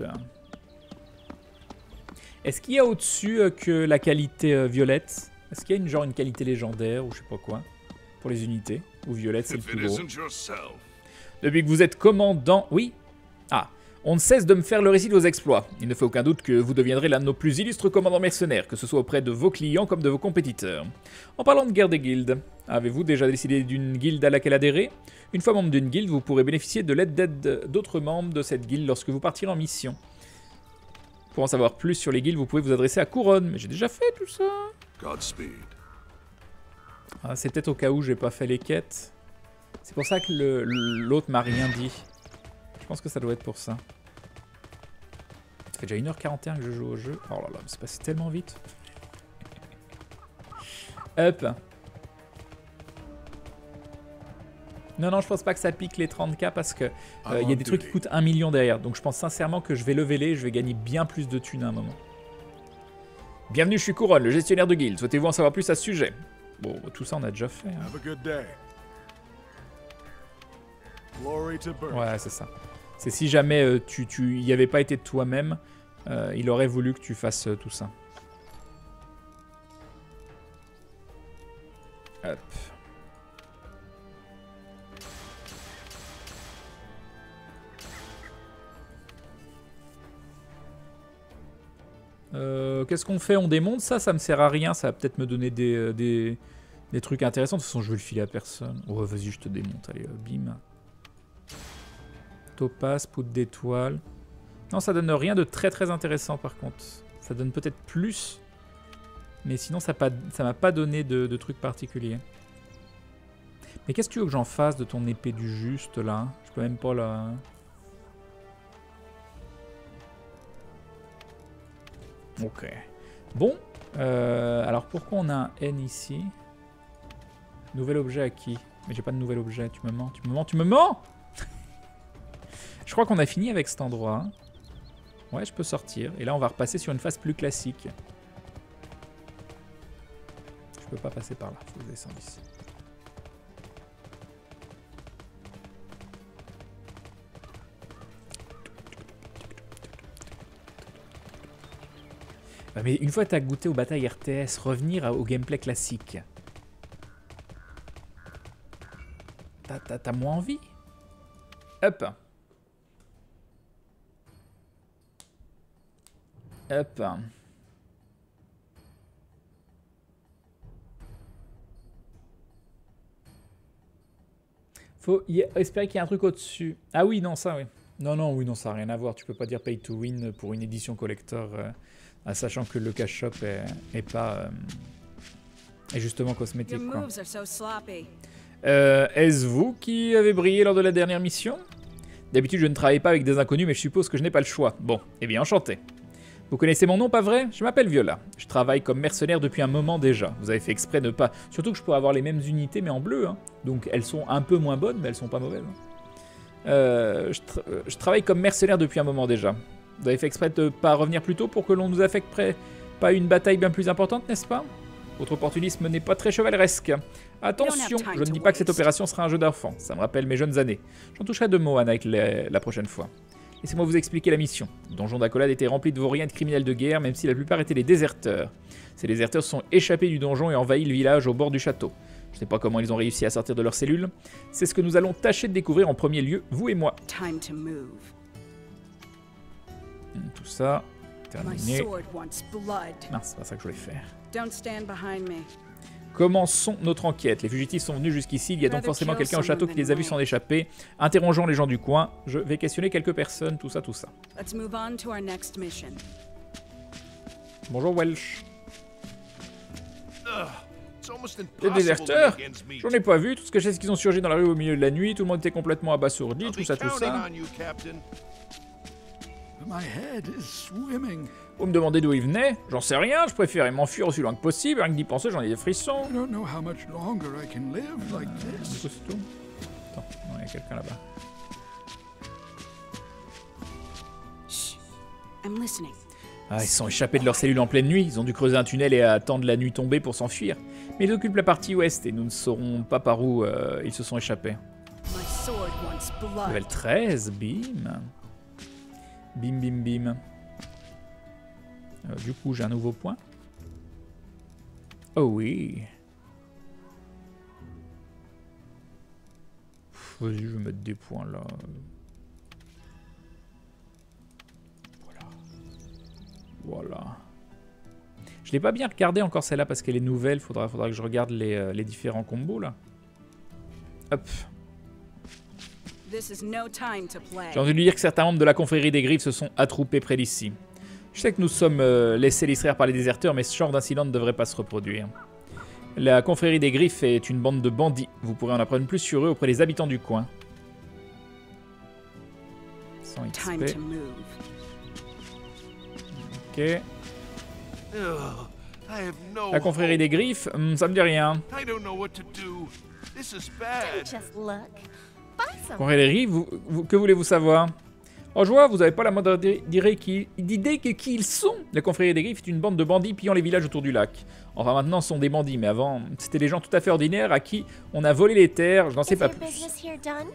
Est-ce qu'il y a au-dessus euh, que la qualité euh, violette? Est-ce qu'il y a une genre une qualité légendaire ou je sais pas quoi pour les unités? Ou violette c'est le plus gros? Depuis que vous êtes commandant... Oui. Ah. On ne cesse de me faire le récit de vos exploits. Il ne fait aucun doute que vous deviendrez l'un de nos plus illustres commandants mercenaires, que ce soit auprès de vos clients comme de vos compétiteurs. En parlant de guerre des guildes, avez-vous déjà décidé d'une guilde à laquelle adhérer? Une fois membre d'une guilde, vous pourrez bénéficier de l'aide d'aide d'autres membres de cette guilde lorsque vous partirez en mission. Pour en savoir plus sur les guildes, vous pouvez vous adresser à Couronne. Mais j'ai déjà fait tout ça. Godspeed. Ah, c'est peut-être au cas où j'ai pas fait les quêtes. C'est pour ça que le- l'autre m'a rien dit. Je pense que ça doit être pour ça. Ça fait déjà une heure quarante et un que je joue au jeu. Oh là là, c'est passé tellement vite. Hop. Non, non, je pense pas que ça pique les trente K parce que euh, il y a des trucs qui coûtent un million derrière. Donc je pense sincèrement que je vais lever les, je vais gagner bien plus de thunes à un moment. Bienvenue, je suis Couronne, le gestionnaire de guilde. Souhaitez-vous en savoir plus à ce sujet? Bon, tout ça on a déjà fait. Hein. Have a good day. Glory to Burke. Ouais, c'est ça. C'est si jamais euh, tu, tu y avais pas été de toi-même, euh, il aurait voulu que tu fasses euh, tout ça. Hop. Euh, Qu'est-ce qu'on fait? On démonte ça? Ça me sert à rien. Ça va peut-être me donner des, euh, des, des trucs intéressants. De toute façon, je vais le filer à personne. Oh, vas-y, je te démonte. Allez, euh, bim. Topaz, poudre d'étoile. Non, ça donne rien de très très intéressant par contre. Ça donne peut-être plus. Mais sinon, ça pas, ça m'a pas donné de, de trucs particuliers. Mais qu'est-ce que tu veux que j'en fasse de ton épée du juste là? Je peux même pas la... Ok. Bon. Euh, alors pourquoi on a un N ici? Nouvel objet acquis. Mais j'ai pas de nouvel objet. Tu me mens, tu me mens, tu me mens! Je crois qu'on a fini avec cet endroit. Hein. Ouais, je peux sortir. Et là, on va repasser sur une phase plus classique. Je peux pas passer par là. Faut que je descende ici. Mais une fois que tu as goûté aux batailles R T S, revenir au gameplay classique. T'as, t'as moins envie? Hop. Hop. Faut y espérer qu'il y a un truc au-dessus. Ah oui, non, ça, oui. Non, non, oui, non, ça n'a rien à voir. Tu peux pas dire pay to win pour une édition collector, euh, sachant que le cash shop est, est pas... Euh, est justement cosmétique, quoi. Euh, est-ce vous qui avez brillé lors de la dernière mission? D'habitude, je ne travaille pas avec des inconnus, mais je suppose que je n'ai pas le choix. Bon, eh bien, enchanté. Vous connaissez mon nom, pas vrai? Je m'appelle Viola. Je travaille comme mercenaire depuis un moment déjà. Vous avez fait exprès de ne pas... Surtout que je pourrais avoir les mêmes unités, mais en bleu. Hein. Donc elles sont un peu moins bonnes, mais elles sont pas mauvaises. Euh, je, tra je travaille comme mercenaire depuis un moment déjà. Vous avez fait exprès de ne pas revenir plus tôt pour que l'on nous affecte près... pas une bataille bien plus importante, n'est-ce pas? Votre opportunisme n'est pas très chevaleresque. Attention, je ne dis pas que cette opération sera un jeu d'enfant. Ça me rappelle mes jeunes années. J'en toucherai deux mots, Anna, la, la prochaine fois. Laissez-moi vous expliquer la mission. Le donjon d'Accolade était rempli de vauriens et de criminels de guerre, même si la plupart étaient des déserteurs. Ces déserteurs sont échappés du donjon et envahis le village au bord du château. Je ne sais pas comment ils ont réussi à sortir de leurs cellules. C'est ce que nous allons tâcher de découvrir en premier lieu, vous et moi. Time to move. Tout ça, My terminé. sword wants blood. Non, c'est pas ça que je voulais faire. Don't stand behind me. Commençons notre enquête. Les fugitifs sont venus jusqu'ici, il y a donc forcément quelqu'un au château qui les a vus s'en échapper. Interrogeons les gens du coin, je vais questionner quelques personnes, tout ça, tout ça. Let's move on to our next mission. Bonjour Welsh. It's almost Les impossible to déserteurs? make ends meet. J'en ai pas vu, tout ce que je sais c'est qu'ils ont surgi dans la rue au milieu de la nuit, tout le monde était complètement abasourdi, I'll tout be ça, tout counting ça. on you, Captain. My head is swimming. Vous me demandez d'où ils venaient? J'en sais rien, je préférais m'enfuir aussi loin que possible, rien que d'y penser j'en ai des frissons. I don't know how much longer I can live like Du this. coup, c'est tout. Attends, non, il y a quelqu'un là-bas. Shh. I'm listening. Ah, ils se sont échappés de leur cellule en pleine nuit. Ils ont dû creuser un tunnel et attendre la nuit tombée pour s'enfuir. Mais ils occupent la partie ouest et nous ne saurons pas par où euh, ils se sont échappés. My sword wants blood. Level treize, bim. Bim, bim, bim. Euh, du coup, j'ai un nouveau point. Oh oui. Vas-y, je vais mettre des points là. Voilà. Je l'ai pas bien regardé encore celle-là parce qu'elle est nouvelle. Faudra, faudra que je regarde les, euh, les différents combos là. Hop. This is no time to play. J'ai envie de lui dire que certains membres de la confrérie des Griffes se sont attroupés près d'ici. Je sais que nous sommes euh, laissés distraire par les déserteurs, mais ce genre d'incident ne devrait pas se reproduire. La confrérie des Griffes est une bande de bandits. Vous pourrez en apprendre plus sur eux auprès des habitants du coin. cent X Time P. to move. Ok. Ugh, I have no La confrérie des Griffes, hum, ça me dit rien. hope. I don't know what to do. This is bad. Just look. Buy some. Confrérie des Griffes, vous- vous- que voulez-vous savoir? Oh, je vois, vous avez pas la moindre d'idée qui- d'idée que qui ils sont. La confrérie des Griffes est une bande de bandits pillant les villages autour du lac. Enfin, maintenant, ce sont des bandits, mais avant, c'était des gens tout à fait ordinaires à qui on a volé les terres. Je n'en sais Is pas your plus. business here done?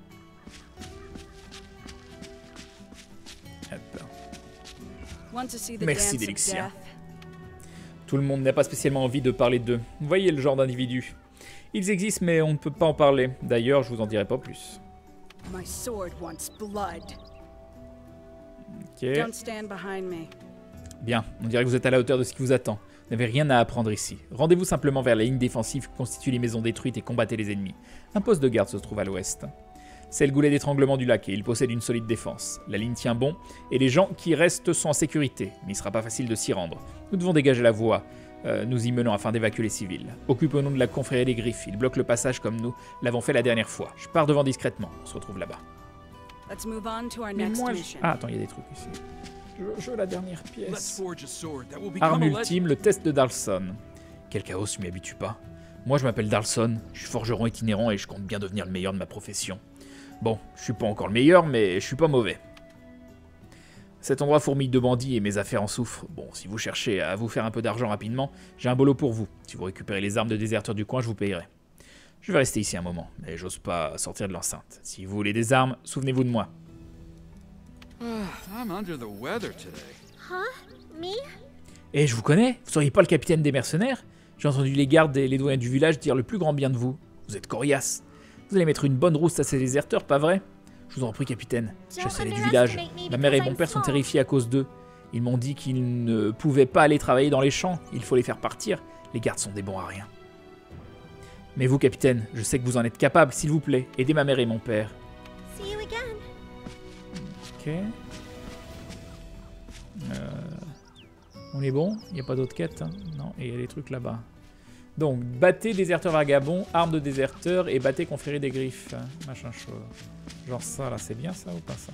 Hop. Want to see the Merci, dance of Delixia. death? Tout le monde n'a pas spécialement envie de parler d'eux. Vous voyez le genre d'individus. Ils existent, mais on ne peut pas en parler. D'ailleurs, je vous en dirai pas plus. My sword wants blood. Ok. Don't stand behind me. Bien, on dirait que vous êtes à la hauteur de ce qui vous attend. Vous n'avez rien à apprendre ici. Rendez-vous simplement vers la ligne défensive qui constitue les maisons détruites et combattez les ennemis. Un poste de garde se trouve à l'ouest. C'est le goulet d'étranglement du lac et il possède une solide défense. La ligne tient bon et les gens qui restent sont en sécurité, mais il ne sera pas facile de s'y rendre. Nous devons dégager la voie, euh, nous y menons afin d'évacuer les civils. Occupons-nous de la confrérie des Griffes, ils bloquent le passage comme nous l'avons fait la dernière fois. Je pars devant discrètement, on se retrouve là-bas. Let's move on to our Mais next moi, je- mission. Ah, attends, il y a des trucs ici. Je, je veux la dernière Let's pièce. forge a sword that will become Arme a legend. ultime, le test de Darlson. Quel chaos, je m'y habitue pas. Moi, je m'appelle Darlson, je suis forgeron itinérant et je compte bien devenir le meilleur de ma profession. Bon, je suis pas encore le meilleur, mais je suis pas mauvais. Cet endroit fourmille de bandits et mes affaires en souffrent. Bon, si vous cherchez à vous faire un peu d'argent rapidement, j'ai un boulot pour vous. Si vous récupérez les armes de déserteurs du coin, je vous payerai. Je vais rester ici un moment, mais j'ose pas sortir de l'enceinte. Si vous voulez des armes, souvenez-vous de moi. I'm under the weather today. Huh? Me? Eh, je vous connais? Vous seriez pas le capitaine des mercenaires? J'ai entendu les gardes et les doyens du village dire le plus grand bien de vous. Vous êtes coriace. Vous allez mettre une bonne rousse à ces déserteurs, pas vrai? Je vous en prie, capitaine. Chassez-les du village. Ma mère et mon père sont terrifiés à cause d'eux. Ils m'ont dit qu'ils ne pouvaient pas aller travailler dans les champs. Il faut les faire partir. Les gardes sont des bons à rien. Mais vous, capitaine, je sais que vous en êtes capable. S'il vous plaît, aidez ma mère et mon père. See you again. Ok. Euh, On est bon? Il n'y a pas d'autres quêtes, hein? Non, et il y a des trucs là-bas. Donc, battez déserteur vagabond, arme de déserteur et battez confrérie des Griffes. Machin chaud. Genre ça, là, c'est bien ça ou pas ça?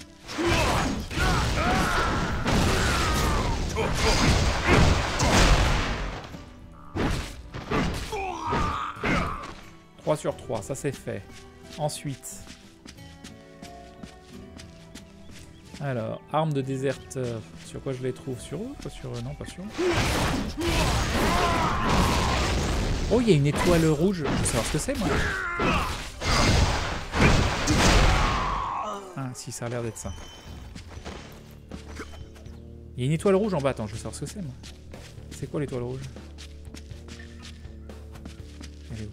trois sur trois, ça c'est fait. Ensuite... Alors, arme de déserteur. Sur quoi je les trouve? Sur eux? Pas sur eux, non, pas sur eux. Oh, il y a une étoile rouge. Je veux savoir ce que c'est, moi. Ah, si, ça a l'air d'être ça. Il y a une étoile rouge en bas. Attends, je veux savoir ce que c'est, moi. C'est quoi l'étoile rouge? Elle est où?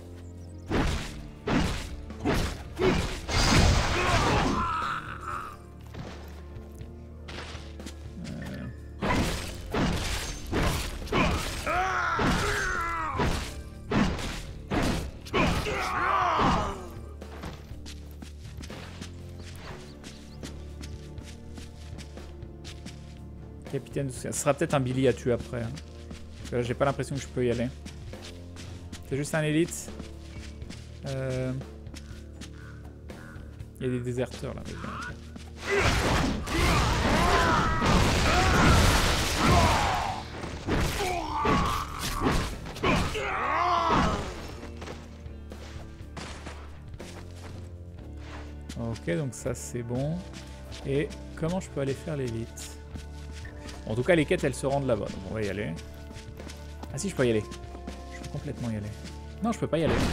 Capitaine, ce sera peut-être un Billy à tuer après. Hein. Parce que là, j'ai pas l'impression que je peux y aller. C'est juste un élite. Euh... Il y a des déserteurs là. Ok, donc ça c'est bon. Et comment je peux aller faire l'élite? En tout cas, les quêtes, elles se rendent là-bas. Donc on va y aller. Ah si, je peux y aller. Je peux complètement y aller. Non, je peux pas y aller.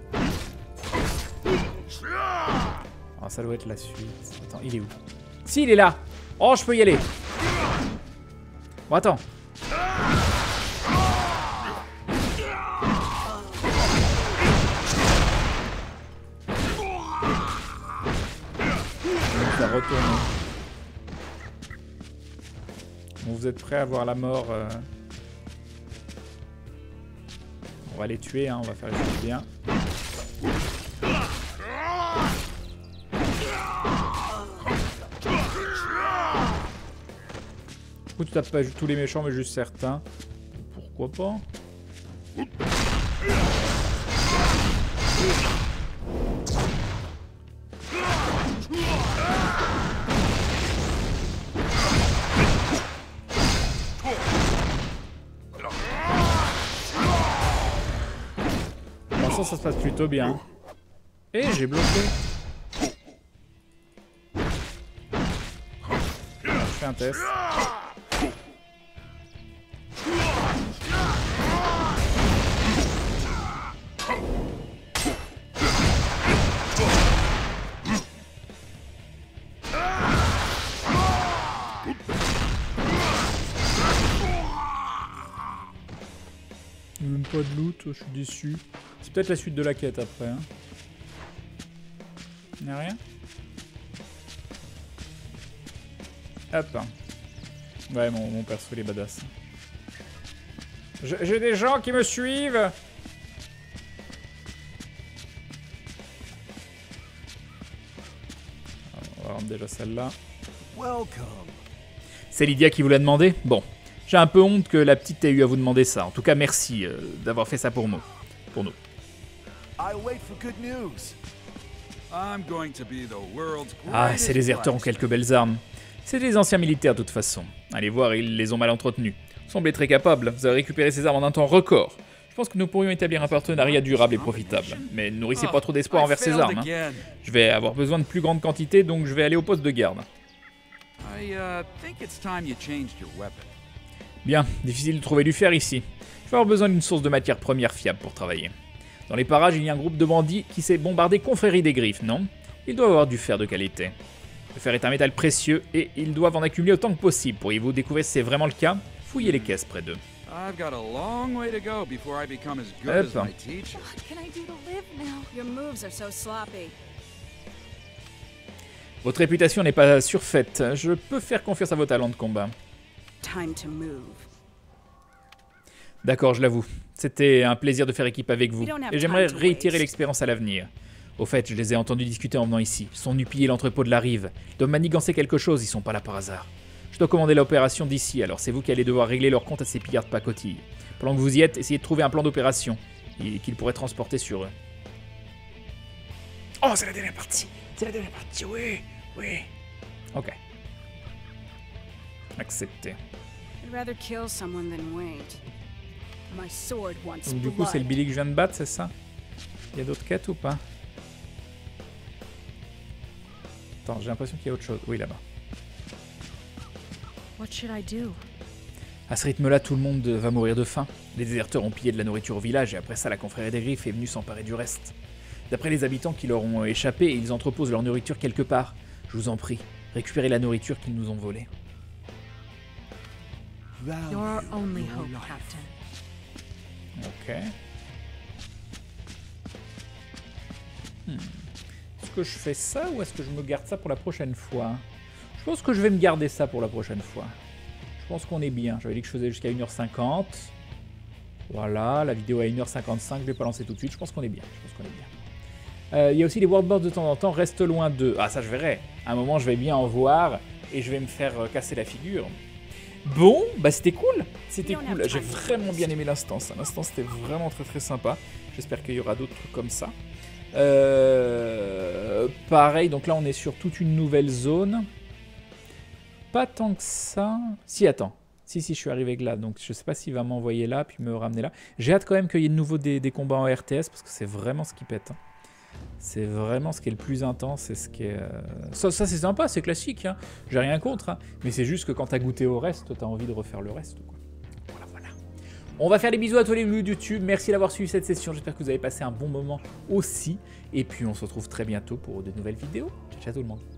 Ah, ça doit être la suite. Attends, il est où? Si, il est là. Oh, je peux y aller. Bon, attends. Ça retourne. Bon, vous êtes prêts à voir la mort euh... On va les tuer, hein, on va faire les choses bien. Du coup, tu tapes pas tous les méchants, mais juste certains. Pourquoi pas? Pour l'instant, ça se passe plutôt bien. Et j'ai bloqué. Je fais un test. Même pas de loot, je suis déçu. C'est peut-être la suite de la quête après. Hein. Il n'y a rien? Hop. Ouais, mon, mon perso il est badass. J'ai des gens qui me suivent. On va rendre déjà celle-là. C'est Lydia qui vous l'a demandé? Bon. J'ai un peu honte que la petite ait eu à vous demander ça. En tout cas, merci euh, d'avoir fait ça pour nous. Pour nous. Ah, ces déserteurs ont quelques belles armes. C'est des anciens militaires de toute façon. Allez voir, ils les ont mal entretenus. Vous semblez très capable. Vous avez récupéré ces armes en un temps record. Je pense que nous pourrions établir un partenariat durable et profitable. Mais ne nourrissez pas trop d'espoir envers ces armes. Hein. Je vais avoir besoin de plus grande quantité, donc je vais aller au poste de garde. Bien, difficile de trouver du fer ici. Je vais avoir besoin d'une source de matière première fiable pour travailler. Dans les parages, il y a un groupe de bandits qui s'est bombardé Confrérie des Griffes, non? Ils doivent avoir du fer de qualité. Le fer est un métal précieux et ils doivent en accumuler autant que possible. Pourriez-vous découvrir si c'est vraiment le cas? Fouillez les caisses près d'eux. Hop. Votre réputation n'est pas surfaite. Je peux faire confiance à vos talents de combat. D'accord, je l'avoue. C'était un plaisir de faire équipe avec vous. Et j'aimerais réitérer l'expérience à l'avenir. Au fait, je les ai entendus discuter en venant ici. Ils sont venus piller l'entrepôt de la rive. Ils doivent manigancer quelque chose, ils sont pas là par hasard. Je dois commander l'opération d'ici, alors c'est vous qui allez devoir régler leur compte à ces pillards de pacotille. Pendant que vous y êtes, essayez de trouver un plan d'opération qu'ils pourraient transporter sur eux. Oh, c'est la dernière partie. C'est la dernière partie, oui, oui. Ok. Accepté. Donc du coup, c'est le Billy que je viens de battre, c'est ça? Il y a d'autres quêtes ou pas? Attends, j'ai l'impression qu'il y a autre chose. Oui, là-bas. À ce rythme-là, tout le monde va mourir de faim. Les déserteurs ont pillé de la nourriture au village et après ça, la confrérie des Griffes est venue s'emparer du reste. D'après les habitants qui leur ont échappé, ils entreposent leur nourriture quelque part. Je vous en prie, récupérez la nourriture qu'ils nous ont volée. Your only hope, Captain. Ok. Hmm. Est-ce que je fais ça ou est-ce que je me garde ça pour la prochaine fois? Je pense que je vais me garder ça pour la prochaine fois. Je pense qu'on est bien. J'avais dit que je faisais jusqu'à une heure cinquante. Voilà, la vidéo à une heure cinquante-cinq. Je vais pas lancer tout de suite. Je pense qu'on est bien. Je pense qu'on est bien. Euh, il y a aussi les worldboards de temps en temps. Reste loin d'eux. Ah, ça je verrai. À un moment, je vais bien en voir et je vais me faire euh, casser la figure. Bon, bah c'était cool, c'était cool, j'ai vraiment bien aimé l'instance, l'instance c'était vraiment très très sympa, j'espère qu'il y aura d'autres trucs comme ça. Euh, pareil, donc là on est sur toute une nouvelle zone, pas tant que ça, si attends, si si je suis arrivé là, donc je sais pas s'il va m'envoyer là puis me ramener là, j'ai hâte quand même qu'il y ait de nouveau des, des combats en R T S parce que c'est vraiment ce qui pète. Hein. C'est vraiment ce qui est le plus intense, c'est ce qui est... Euh... Ça, ça c'est sympa, c'est classique, hein. J'ai rien contre, hein. Mais c'est juste que quand t'as goûté au reste, t'as envie de refaire le reste, quoi. Voilà, voilà. On va faire des bisous à tous les loups de YouTube, merci d'avoir suivi cette session, j'espère que vous avez passé un bon moment aussi. Et puis on se retrouve très bientôt pour de nouvelles vidéos. Ciao, ciao tout le monde.